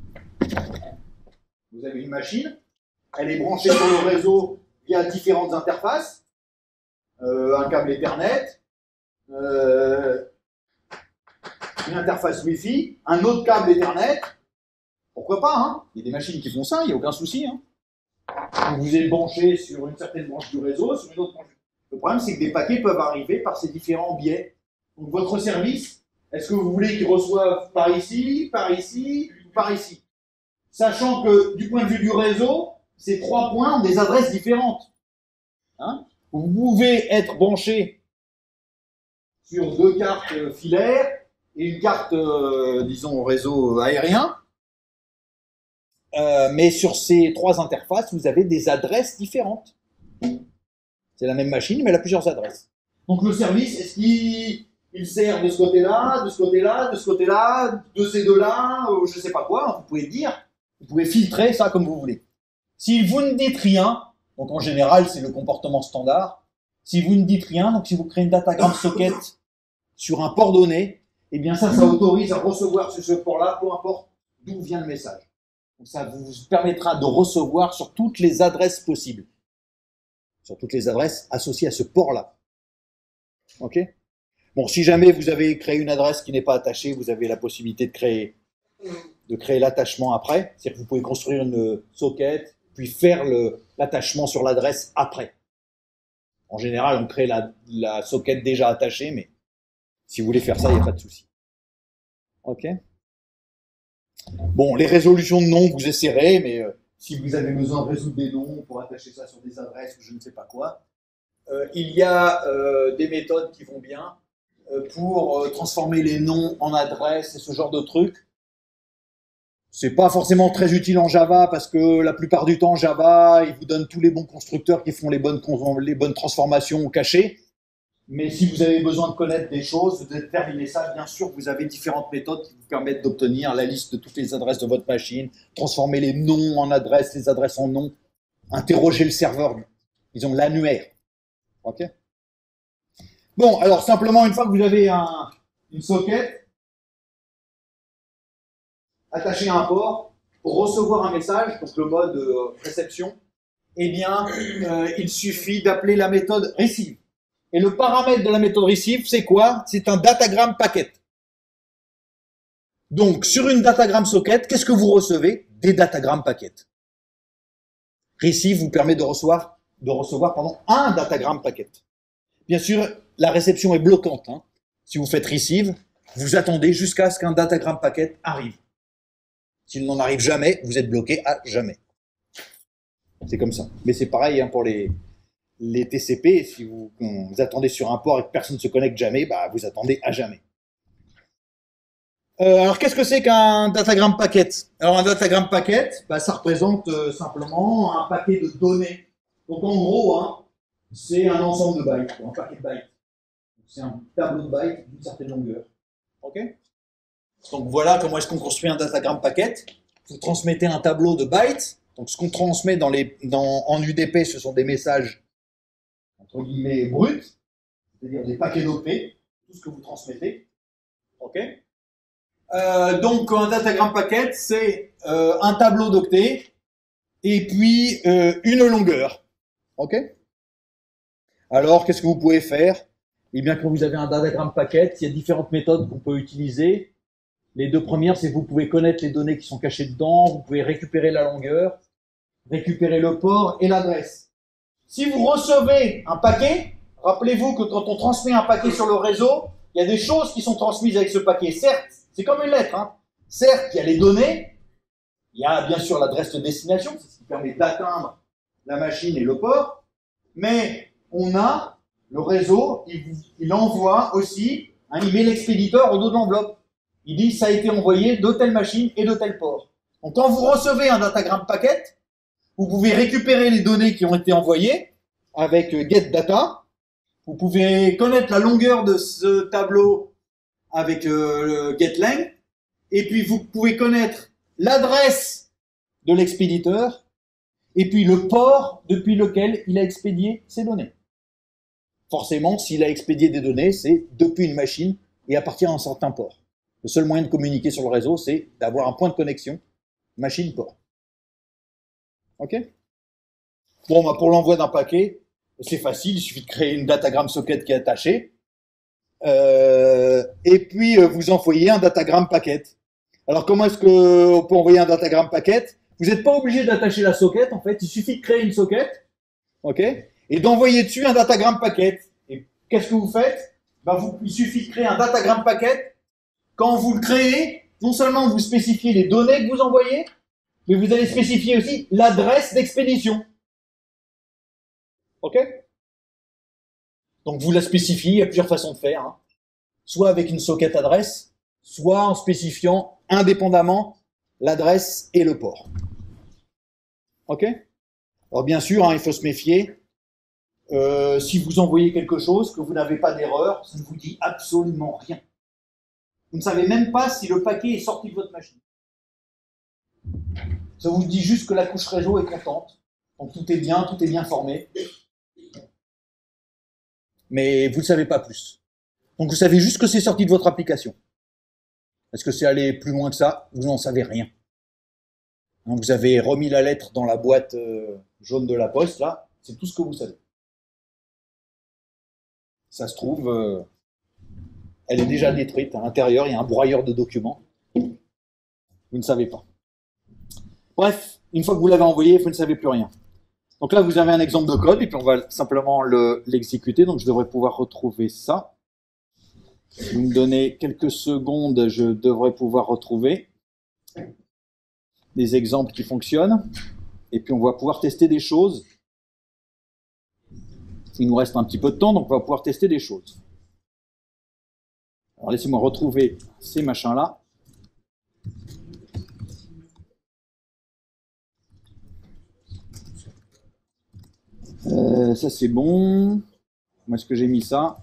[SPEAKER 1] Vous avez une machine, elle est branchée sur le réseau via différentes interfaces, euh, un câble Ethernet, euh, une interface Wi-Fi, un autre câble Ethernet. Pourquoi pas, hein? Il y a des machines qui font ça, il n'y a aucun souci. Hein. Vous êtes branché sur une certaine branche du réseau, sur une autre branche. Le problème, c'est que des paquets peuvent arriver par ces différents biais. Donc, votre service, est-ce que vous voulez qu'il reçoive par ici, par ici, ou par ici? Sachant que, du point de vue du réseau, ces trois points ont des adresses différentes. Hein? Vous pouvez être branché sur deux cartes filaires et une carte, euh, disons, réseau aérien. Euh, mais sur ces trois interfaces, vous avez des adresses différentes. C'est la même machine, mais elle a plusieurs adresses. Donc le service, est-ce qu'il il sert de ce côté-là, de ce côté-là, de ce côté-là, de ces deux-là, euh, je ne sais pas quoi, vous pouvez dire, vous pouvez filtrer ça comme vous voulez. Si vous ne dites rien, donc en général c'est le comportement standard, si vous ne dites rien, donc si vous créez une datagram socket sur un port donné, eh bien ça, ça autorise à recevoir sur ce port-là, peu importe d'où vient le message. Donc ça vous permettra de recevoir sur toutes les adresses possibles. Sur toutes les adresses associées à ce port-là. Ok? Bon, si jamais vous avez créé une adresse qui n'est pas attachée, vous avez la possibilité de créer, de créer l'attachement après. C'est-à-dire que vous pouvez construire une socket, puis faire le, l'attachement sur l'adresse après. En général, on crée la, la socket déjà attachée, mais si vous voulez faire ça, il n'y a pas de souci. Ok? Bon, les résolutions de noms, vous essaierez, mais euh, si vous avez besoin de résoudre des noms pour attacher ça sur des adresses ou je ne sais pas quoi, euh, il y a euh, des méthodes qui vont bien euh, pour euh, transformer les noms en adresses et ce genre de trucs. C'est pas forcément très utile en Java parce que la plupart du temps, Java, il vous donne tous les bons constructeurs qui font les bonnes, les bonnes transformations cachées. Mais si vous avez besoin de connaître des choses, de déterminer ça, bien sûr, vous avez différentes méthodes qui vous permettent d'obtenir la liste de toutes les adresses de votre machine, transformer les noms en adresses, les adresses en noms, interroger le serveur, disons l'annuaire. Ok? Bon, alors simplement, une fois que vous avez un, une socket attachée à un port, pour recevoir un message, donc le mode euh, réception, eh bien, euh, il suffit d'appeler la méthode receive. Et le paramètre de la méthode receive, c'est quoi? C'est un datagram packet. Donc, sur une datagram socket, qu'est-ce que vous recevez? Des datagram packets. Receive vous permet de recevoir, de recevoir pardon, un datagram packet. Bien sûr, la réception est bloquante. Hein. Si vous faites receive, vous attendez jusqu'à ce qu'un datagram packet arrive. S'il n'en arrive jamais, vous êtes bloqué à jamais. C'est comme ça. Mais c'est pareil hein, pour les... Les T C P, si vous, vous attendez sur un port et que personne ne se connecte jamais, bah, vous attendez à jamais. Euh, alors, qu'est-ce que c'est qu'un datagram packet? Alors, un datagram packet, bah, ça représente euh, simplement un paquet de données. Donc, en gros, hein, c'est un ensemble de bytes, un paquet de bytes. C'est un tableau de bytes d'une certaine longueur. Ok? Donc, voilà comment est-ce qu'on construit un datagram packet. Vous transmettez un tableau de bytes. Donc, ce qu'on transmet dans les, dans, en U D P, ce sont des messages entre guillemets bruts, c'est-à-dire des paquets d'octets, tout ce que vous transmettez. Ok. Euh, donc un datagram packet, c'est euh, un tableau d'octets et puis euh, une longueur. Ok. Alors qu'est-ce que vous pouvez faire? Eh bien, quand vous avez un datagram packet, il y a différentes méthodes qu'on peut utiliser. Les deux premières, c'est que vous pouvez connaître les données qui sont cachées dedans, vous pouvez récupérer la longueur, récupérer le port et l'adresse. Si vous recevez un paquet, rappelez-vous que quand on transmet un paquet sur le réseau, il y a des choses qui sont transmises avec ce paquet. Certes, c'est comme une lettre. Hein. Certes, il y a les données, il y a bien sûr l'adresse de destination, c'est ce qui permet d'atteindre la machine et le port, mais on a le réseau, il, il envoie aussi un email expéditeur au dos de l'enveloppe. Il dit ça a été envoyé de telle machine et de tel port. Donc quand vous recevez un datagram packet, vous pouvez récupérer les données qui ont été envoyées avec getData. Vous pouvez connaître la longueur de ce tableau avec euh, getLength. Et puis, vous pouvez connaître l'adresse de l'expéditeur et puis le port depuis lequel il a expédié ces données. Forcément, s'il a expédié des données, c'est depuis une machine et à partir d'un certain port. Le seul moyen de communiquer sur le réseau, c'est d'avoir un point de connexion machine-port. OK? Bon, bah pour l'envoi d'un paquet, c'est facile, il suffit de créer une datagram socket qui est attachée. Euh, et puis, euh, vous envoyez un datagram packet. Alors, comment est-ce qu'on peut envoyer un datagram packet? Vous n'êtes pas obligé d'attacher la socket, en fait. Il suffit de créer une socket, OK, et d'envoyer dessus un datagram packet. Et qu'est-ce que vous faites? Ben, vous, il suffit de créer un datagram packet. Quand vous le créez, non seulement vous spécifiez les données que vous envoyez, mais vous allez spécifier aussi l'adresse d'expédition. OK? Donc, vous la spécifiez, il y a plusieurs façons de faire, hein. Soit avec une socket adresse, soit en spécifiant indépendamment l'adresse et le port. OK? Alors, bien sûr, hein, il faut se méfier. Euh, si vous envoyez quelque chose, que vous n'avez pas d'erreur, ça ne vous dit absolument rien. Vous ne savez même pas si le paquet est sorti de votre machine. Ça vous dit juste que la couche réseau est contente. Donc, tout est bien, tout est bien formé. Mais vous ne savez pas plus. Donc, vous savez juste que c'est sorti de votre application. Est-ce que c'est allé plus loin que ça? Vous n'en savez rien. Donc, vous avez remis la lettre dans la boîte euh, jaune de la poste, là. C'est tout ce que vous savez. Ça se trouve, euh, elle est déjà détruite. À l'intérieur, il y a un broyeur de documents. Vous ne savez pas. Bref, une fois que vous l'avez envoyé, vous ne savez plus rien. Donc là, vous avez un exemple de code, et puis on va simplement l'exécuter. Donc, je devrais pouvoir retrouver ça. Vous me donnez quelques secondes, je devrais pouvoir retrouver des exemples qui fonctionnent. Et puis, on va pouvoir tester des choses. Il nous reste un petit peu de temps, donc on va pouvoir tester des choses. Alors, laissez-moi retrouver ces machins-là. Euh, ça, c'est bon. Où est-ce que j'ai mis ça?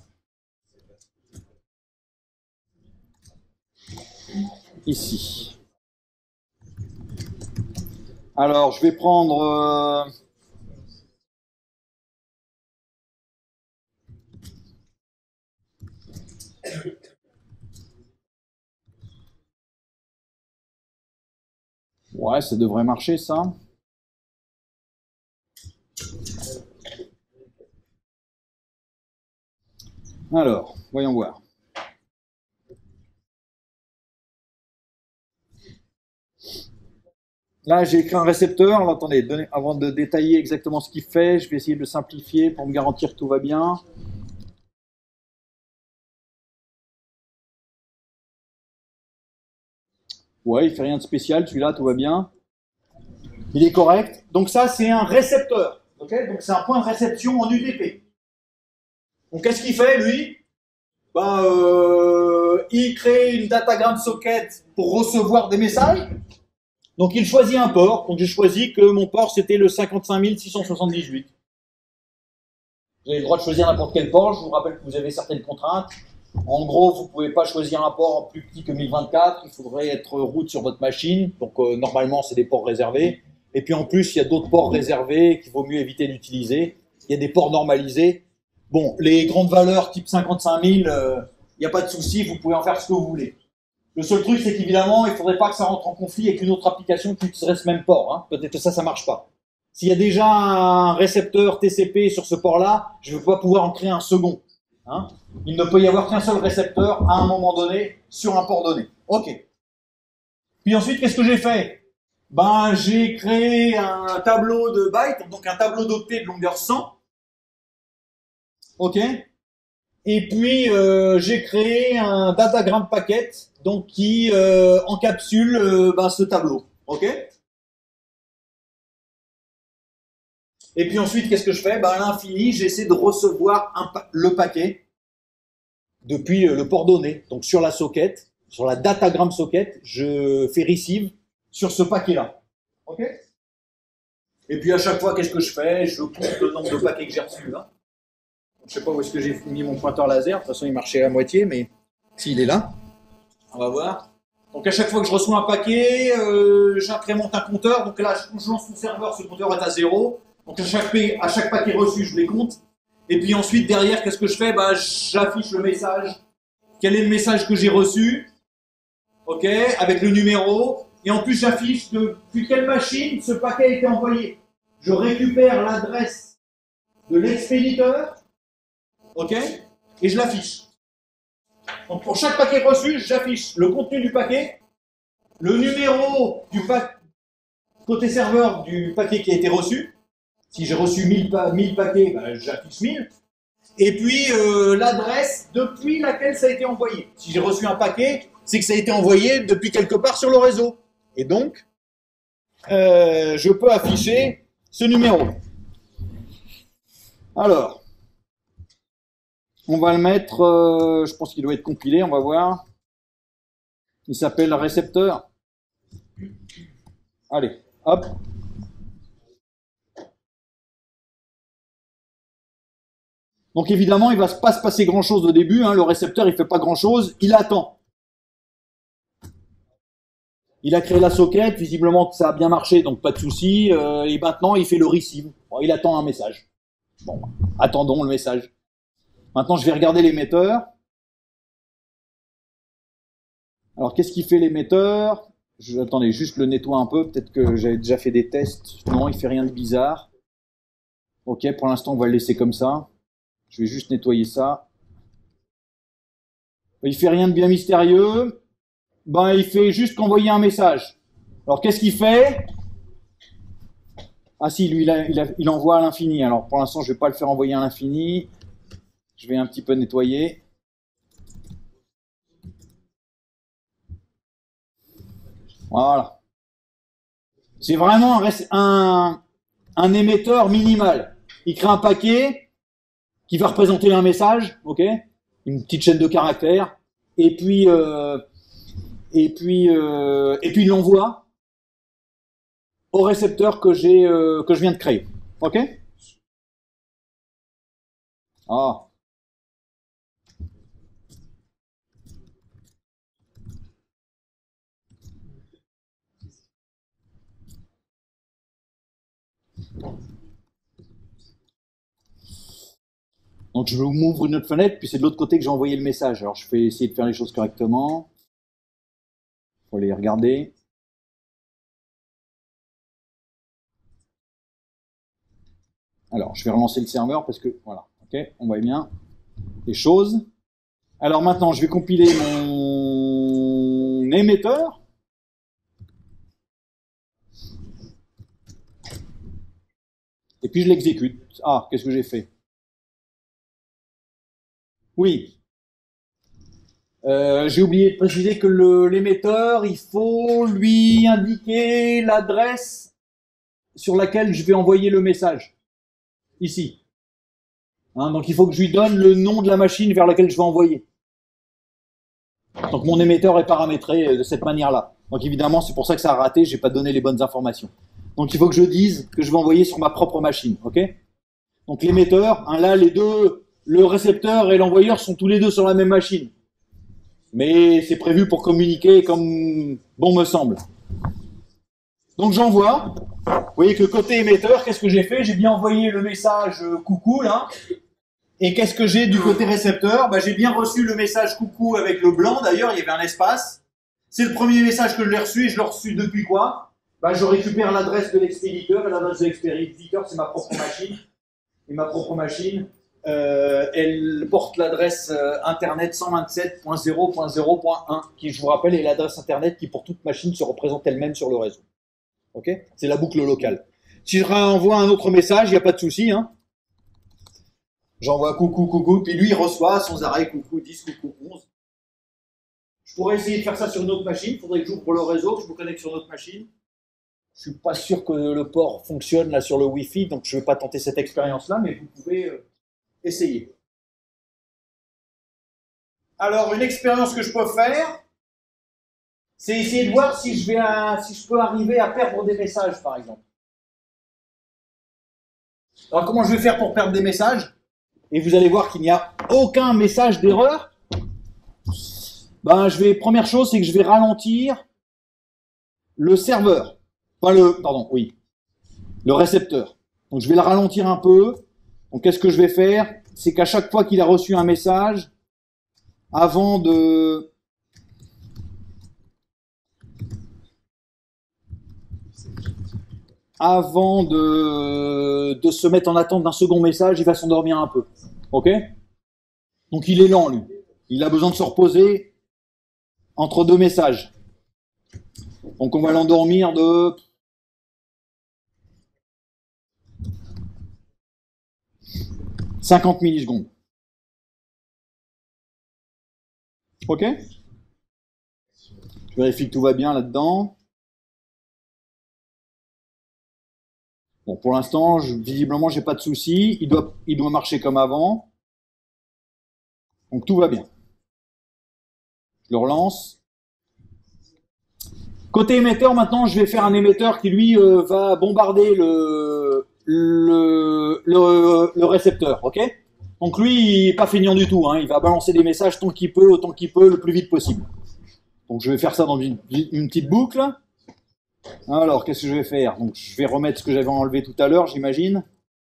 [SPEAKER 1] Ici. Alors, je vais prendre... Euh, Ouais, ça devrait marcher, ça. Alors, voyons voir. Là, j'ai écrit un récepteur. Alors, attendez, donnez, avant de détailler exactement ce qu'il fait, je vais essayer de le simplifier pour me garantir que tout va bien. Ouais, il fait rien de spécial, celui-là, tout va bien. Il est correct. Donc ça, c'est un récepteur. Okay, donc c'est un point de réception en U D P. Donc qu'est-ce qu'il fait, lui? Ben, euh, il crée une datagram socket pour recevoir des messages. Donc il choisit un port. Donc j'ai choisi que mon port, c'était le cinquante-cinq mille six cent soixante-dix-huit. Vous avez le droit de choisir n'importe quel port. Je vous rappelle que vous avez certaines contraintes. En gros, vous ne pouvez pas choisir un port plus petit que mille vingt-quatre. Il faudrait être root sur votre machine. Donc euh, normalement, c'est des ports réservés. Et puis en plus, il y a d'autres ports réservés qu'il vaut mieux éviter d'utiliser. Il y a des ports normalisés. Bon, les grandes valeurs type cinquante-cinq mille, il euh, n'y a pas de souci, vous pouvez en faire ce que vous voulez. Le seul truc, c'est qu'évidemment, il ne faudrait pas que ça rentre en conflit avec une autre application qui utiliserait ce même port. Hein. Peut-être que ça, ça ne marche pas. S'il y a déjà un récepteur T C P sur ce port-là, je ne vais pas pouvoir en créer un second. Hein. Il ne peut y avoir qu'un seul récepteur à un moment donné sur un port donné. OK. Puis ensuite, qu'est-ce que j'ai fait? Ben, j'ai créé un tableau de bytes, donc un tableau d'octets de longueur cent. OK. Et puis, euh, j'ai créé un datagram packet, donc qui euh, encapsule euh, ben, ce tableau. OK. Et puis ensuite, qu'est-ce que je fais? Ben, à l'infini, j'essaie de recevoir un pa le paquet depuis le port donné. Donc, sur la socket, sur la datagram socket, je fais receive sur ce paquet-là. OK. Et puis à chaque fois, qu'est-ce que je fais? Je compte le nombre de paquets que j'ai reçus. Hein. Je ne sais pas où est-ce que j'ai mis mon pointeur laser. De toute façon, il marchait à moitié, mais s'il est là, on va voir. Donc à chaque fois que je reçois un paquet, euh, j'incrémente un compteur. Donc là, quand je lance mon serveur, ce compteur est à zéro. Donc à chaque, à chaque paquet reçu, je les compte. Et puis ensuite, derrière, qu'est-ce que je fais? Bah, j'affiche le message. Quel est le message que j'ai reçu? Ok, avec le numéro. Et en plus, j'affiche depuis quelle machine ce paquet a été envoyé. Je récupère l'adresse de l'expéditeur. Ok, et je l'affiche. Donc pour chaque paquet reçu, j'affiche le contenu du paquet, le numéro du paquet côté serveur du paquet qui a été reçu. Si j'ai reçu mille, pa mille paquets, ben, j'affiche mille. Et puis euh, l'adresse depuis laquelle ça a été envoyé. Si j'ai reçu un paquet, c'est que ça a été envoyé depuis quelque part sur le réseau. Et donc, euh, je peux afficher ce numéro. Alors, on va le mettre, euh, je pense qu'il doit être compilé, on va voir. Il s'appelle récepteur. Allez, hop. Donc évidemment, il ne va pas se passer grand-chose au début. Hein, le récepteur, il ne fait pas grand-chose. Il attend. Il a créé la socket. Visiblement, que ça a bien marché, donc pas de souci. Euh, et maintenant, il fait le receive. Bon, il attend un message. Bon, attendons le message. Maintenant, je vais regarder l'émetteur. Alors, qu'est-ce qu'il fait l'émetteur? Je, Attendez, juste le nettoie un peu. Peut-être que j'avais déjà fait des tests. Non, il fait rien de bizarre. Ok, pour l'instant, on va le laisser comme ça. Je vais juste nettoyer ça. Il fait rien de bien mystérieux. Ben, il fait juste qu'envoyer un message. Alors, qu'est-ce qu'il fait? Ah si, lui, il, a, il, a, il envoie à l'infini. Alors, pour l'instant, je vais pas le faire envoyer à l'infini. Je vais un petit peu nettoyer. Voilà. C'est vraiment un, un, un émetteur minimal. Il crée un paquet qui va représenter un message, ok, une petite chaîne de caractères, et puis euh, et puis euh, et puis il l'envoie au récepteur que j'ai euh, que je viens de créer, ok. Ah. Donc je m'ouvre une autre fenêtre, puis c'est de l'autre côté que j'ai envoyé le message. Alors je vais essayer de faire les choses correctement. Faut les regarder. Alors je vais relancer le serveur parce que voilà, ok, on voit bien les choses. Alors maintenant je vais compiler mon émetteur. Et puis je l'exécute. Ah, qu'est-ce que j'ai fait? Oui. Euh, j'ai oublié de préciser que l'émetteur, il faut lui indiquer l'adresse sur laquelle je vais envoyer le message. Ici. Hein, donc il faut que je lui donne le nom de la machine vers laquelle je vais envoyer. Donc mon émetteur est paramétré de cette manière-là. Donc évidemment, c'est pour ça que ça a raté, j'ai pas donné les bonnes informations. Donc il faut que je dise que je vais envoyer sur ma propre machine. Ok? Donc l'émetteur, hein, là les deux, le récepteur et l'envoyeur sont tous les deux sur la même machine. Mais c'est prévu pour communiquer comme bon me semble. Donc j'envoie. Vous voyez que côté émetteur, qu'est-ce que j'ai fait? J'ai bien envoyé le message euh, coucou là. Et qu'est-ce que j'ai du côté récepteur? Bah, j'ai bien reçu le message coucou avec le blanc. D'ailleurs, il y avait un espace. C'est le premier message que je l'ai reçu. Et je l'ai reçu depuis quoi? Bah, je récupère l'adresse de l'expéditeur. Et l'adresse de l'expéditeur, c'est ma propre machine. Et ma propre machine, euh, elle porte l'adresse euh, internet cent vingt-sept point zéro point zéro point un, qui, je vous rappelle, est l'adresse internet qui, pour toute machine, se représente elle-même sur le réseau. Ok? C'est la boucle locale. Si je renvoie un autre message, il n'y a pas de souci, hein. J'envoie coucou, coucou, puis lui, il reçoit sans arrêt coucou dix, coucou onze. Je pourrais essayer de faire ça sur une autre machine. Il faudrait que j'ouvre le réseau, que je me connecte sur une autre machine. Je suis pas sûr que le port fonctionne là sur le Wi-Fi, donc je ne vais pas tenter cette expérience-là, mais vous pouvez euh, essayer. Alors, une expérience que je peux faire, c'est essayer de voir si je, vais à, si je peux arriver à perdre des messages, par exemple. Alors comment je vais faire pour perdre des messages? Et vous allez voir qu'il n'y a aucun message d'erreur. Ben, je vais, première chose, c'est que je vais ralentir le serveur. Pas le, pardon, oui. Le récepteur. Donc je vais le ralentir un peu. Donc qu'est-ce que je vais faire? C'est qu'à chaque fois qu'il a reçu un message, avant de... Avant de, de se mettre en attente d'un second message, il va s'endormir un peu. Ok? Donc il est lent, lui. Il a besoin de se reposer entre deux messages. Donc on va l'endormir de... cinquante millisecondes. Ok? Je vérifie que tout va bien là-dedans. Bon, pour l'instant, je, visiblement, j'ai pas de soucis. Il doit, il doit marcher comme avant. Donc tout va bien. Je le relance. Côté émetteur, maintenant, je vais faire un émetteur qui, lui, euh, va bombarder le, le, le, le récepteur. Ok? Donc lui, il n'est pas feignant du tout. Hein. Il va balancer des messages tant qu'il peut, autant qu'il peut, le plus vite possible. Donc je vais faire ça dans une, une petite boucle. Alors, qu'est-ce que je vais faire? Donc je vais remettre ce que j'avais enlevé tout à l'heure, j'imagine.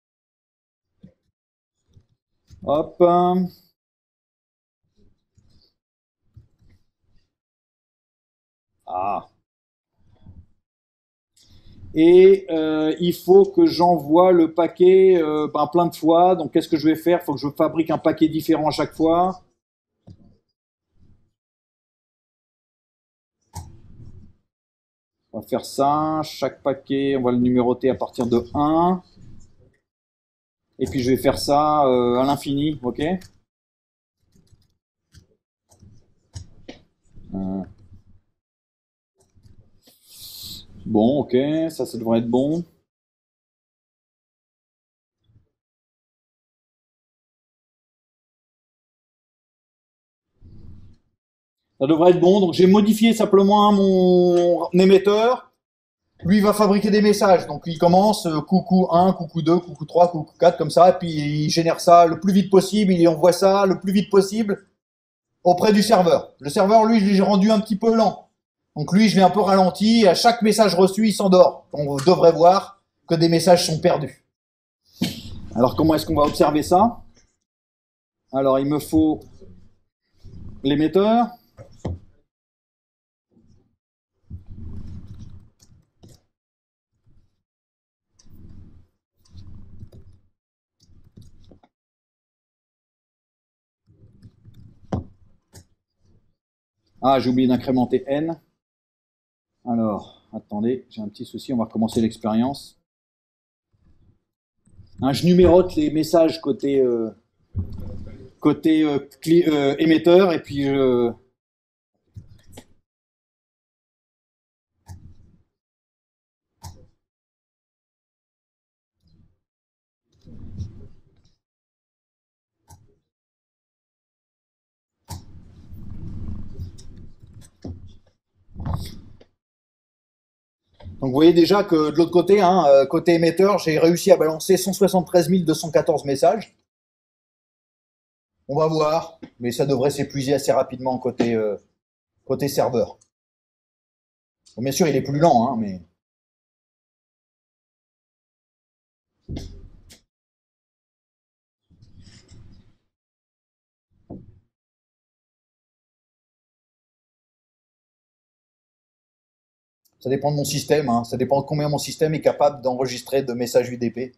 [SPEAKER 1] Hop. Ah. Et euh, il faut que j'envoie le paquet euh, ben, plein de fois. Donc qu'est-ce que je vais faire? Il faut que je fabrique un paquet différent à chaque fois. On va faire ça. Chaque paquet, on va le numéroter à partir de un. Et puis je vais faire ça euh, à l'infini, ok? euh. Bon, ok, ça, ça devrait être bon. Ça devrait être bon. Donc j'ai modifié simplement mon émetteur. Lui, il va fabriquer des messages. Donc il commence euh, coucou un, coucou deux, coucou trois, coucou quatre, comme ça. Et puis il génère ça le plus vite possible. Il envoie ça le plus vite possible auprès du serveur. Le serveur, lui, je l'ai rendu un petit peu lent. Donc lui, je l'ai un peu ralenti. Et à chaque message reçu, il s'endort. On devrait voir que des messages sont perdus. Alors comment est-ce qu'on va observer ça? Alors il me faut l'émetteur. Ah, j'ai oublié d'incrémenter n. Alors, attendez, j'ai un petit souci, on va recommencer l'expérience. Hein, je numérote les messages côté, euh, côté euh, euh, émetteur, et puis je... Donc vous voyez déjà que de l'autre côté, hein, côté émetteur, j'ai réussi à balancer cent soixante-treize mille deux cent quatorze messages. On va voir, mais ça devrait s'épuiser assez rapidement côté, euh, côté serveur. Bon, bien sûr, il est plus lent, hein, mais... Ça dépend de mon système, hein. Ça dépend de combien mon système est capable d'enregistrer de messages U D P.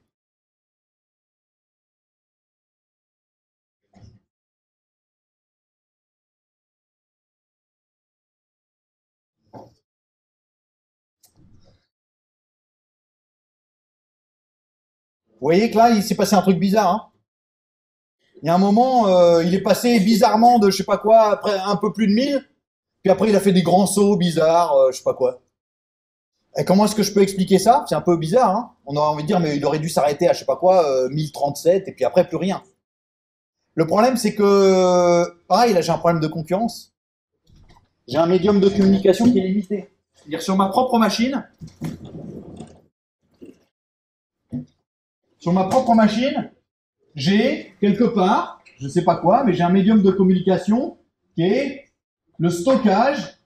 [SPEAKER 1] Vous voyez que là, il s'est passé un truc bizarre. Hein. Il y a un moment, euh, il est passé bizarrement de je sais pas quoi, après un peu plus de mille, puis après il a fait des grands sauts bizarres, euh, je sais pas quoi. Et comment est-ce que je peux expliquer ça? C'est un peu bizarre, hein. On aurait envie de dire, mais il aurait dû s'arrêter à je sais pas quoi, euh, mille trente-sept, et puis après plus rien. Le problème, c'est que, pareil, là j'ai un problème de concurrence. J'ai un médium de communication qui est limité. C'est-à-dire sur ma propre machine, sur ma propre machine, j'ai quelque part, je ne sais pas quoi, mais j'ai un médium de communication qui est le stockage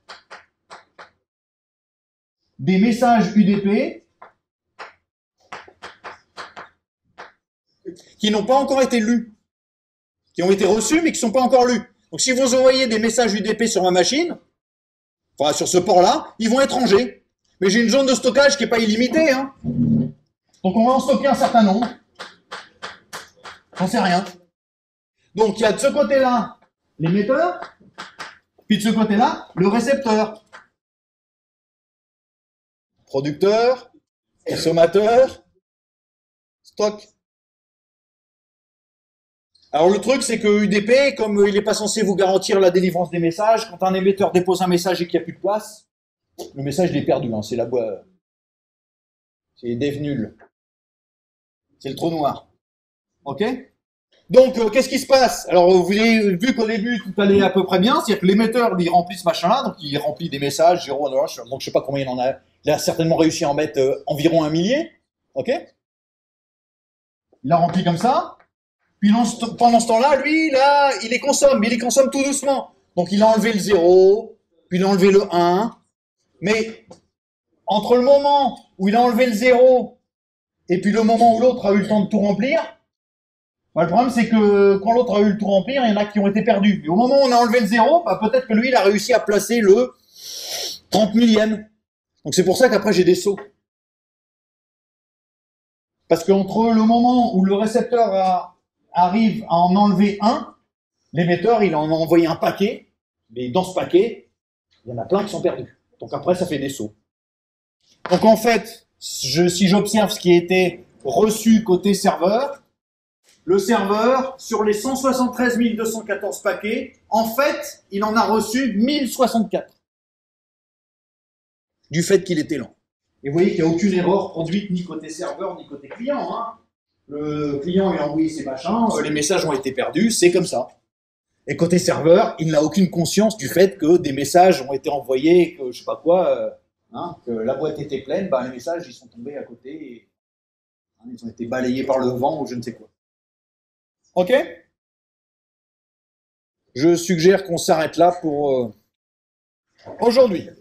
[SPEAKER 1] des messages U D P qui n'ont pas encore été lus, qui ont été reçus mais qui ne sont pas encore lus. Donc si vous envoyez des messages U D P sur ma machine, enfin sur ce port-là, ils vont être rangés. Mais j'ai une zone de stockage qui n'est pas illimitée. Hein. Donc on va en stocker un certain nombre. J'en sais rien. Donc il y a de ce côté-là l'émetteur, puis de ce côté-là le récepteur. Producteur, consommateur, stock. Alors le truc c'est que U D P, comme il n'est pas censé vous garantir la délivrance des messages, quand un émetteur dépose un message et qu'il n'y a plus de place, le message il est perdu, hein, c'est la boîte. C'est dev nul. C'est le trou noir. Ok? Donc, euh, qu'est-ce qui se passe? Alors, vous avez vu qu'au début, tout allait à peu près bien, c'est-à-dire que l'émetteur, il remplit ce machin-là, donc il remplit des messages, zéro, donc je sais pas combien il en a. Il a certainement réussi à en mettre euh, environ un millier. Ok? Il a rempli comme ça. Puis pendant ce temps-là, lui, là, il les consomme, mais il les consomme tout doucement. Donc, il a enlevé le zéro, puis il a enlevé le un. Mais, entre le moment où il a enlevé le zéro, et puis le moment où l'autre a eu le temps de tout remplir, bah, le problème, c'est que quand l'autre a eu le tout remplir, il y en a qui ont été perdus. Et au moment où on a enlevé le zéro, bah, peut-être que lui, il a réussi à placer le trente millième. Donc c'est pour ça qu'après, j'ai des sauts. Parce qu'entre le moment où le récepteur a, arrive à en enlever un, l'émetteur, il en a envoyé un paquet, mais dans ce paquet, il y en a plein qui sont perdus. Donc après, ça fait des sauts. Donc en fait, je, si j'observe ce qui a été reçu côté serveur, le serveur, sur les cent soixante-treize mille deux cent quatorze paquets, en fait, il en a reçu mille soixante-quatre. Du fait qu'il était lent. Et vous voyez qu'il n'y a aucune erreur produite ni côté serveur ni côté client. Hein. Le client, il a envoyé ses machins, les messages ont été perdus, c'est comme ça. Et côté serveur, il n'a aucune conscience du fait que des messages ont été envoyés, que je sais pas quoi, euh, hein, que la boîte était pleine, bah, les messages, ils sont tombés à côté, et, hein, ils ont été balayés par le vent ou je ne sais quoi. Ok? Je suggère qu'on s'arrête là pour euh, aujourd'hui.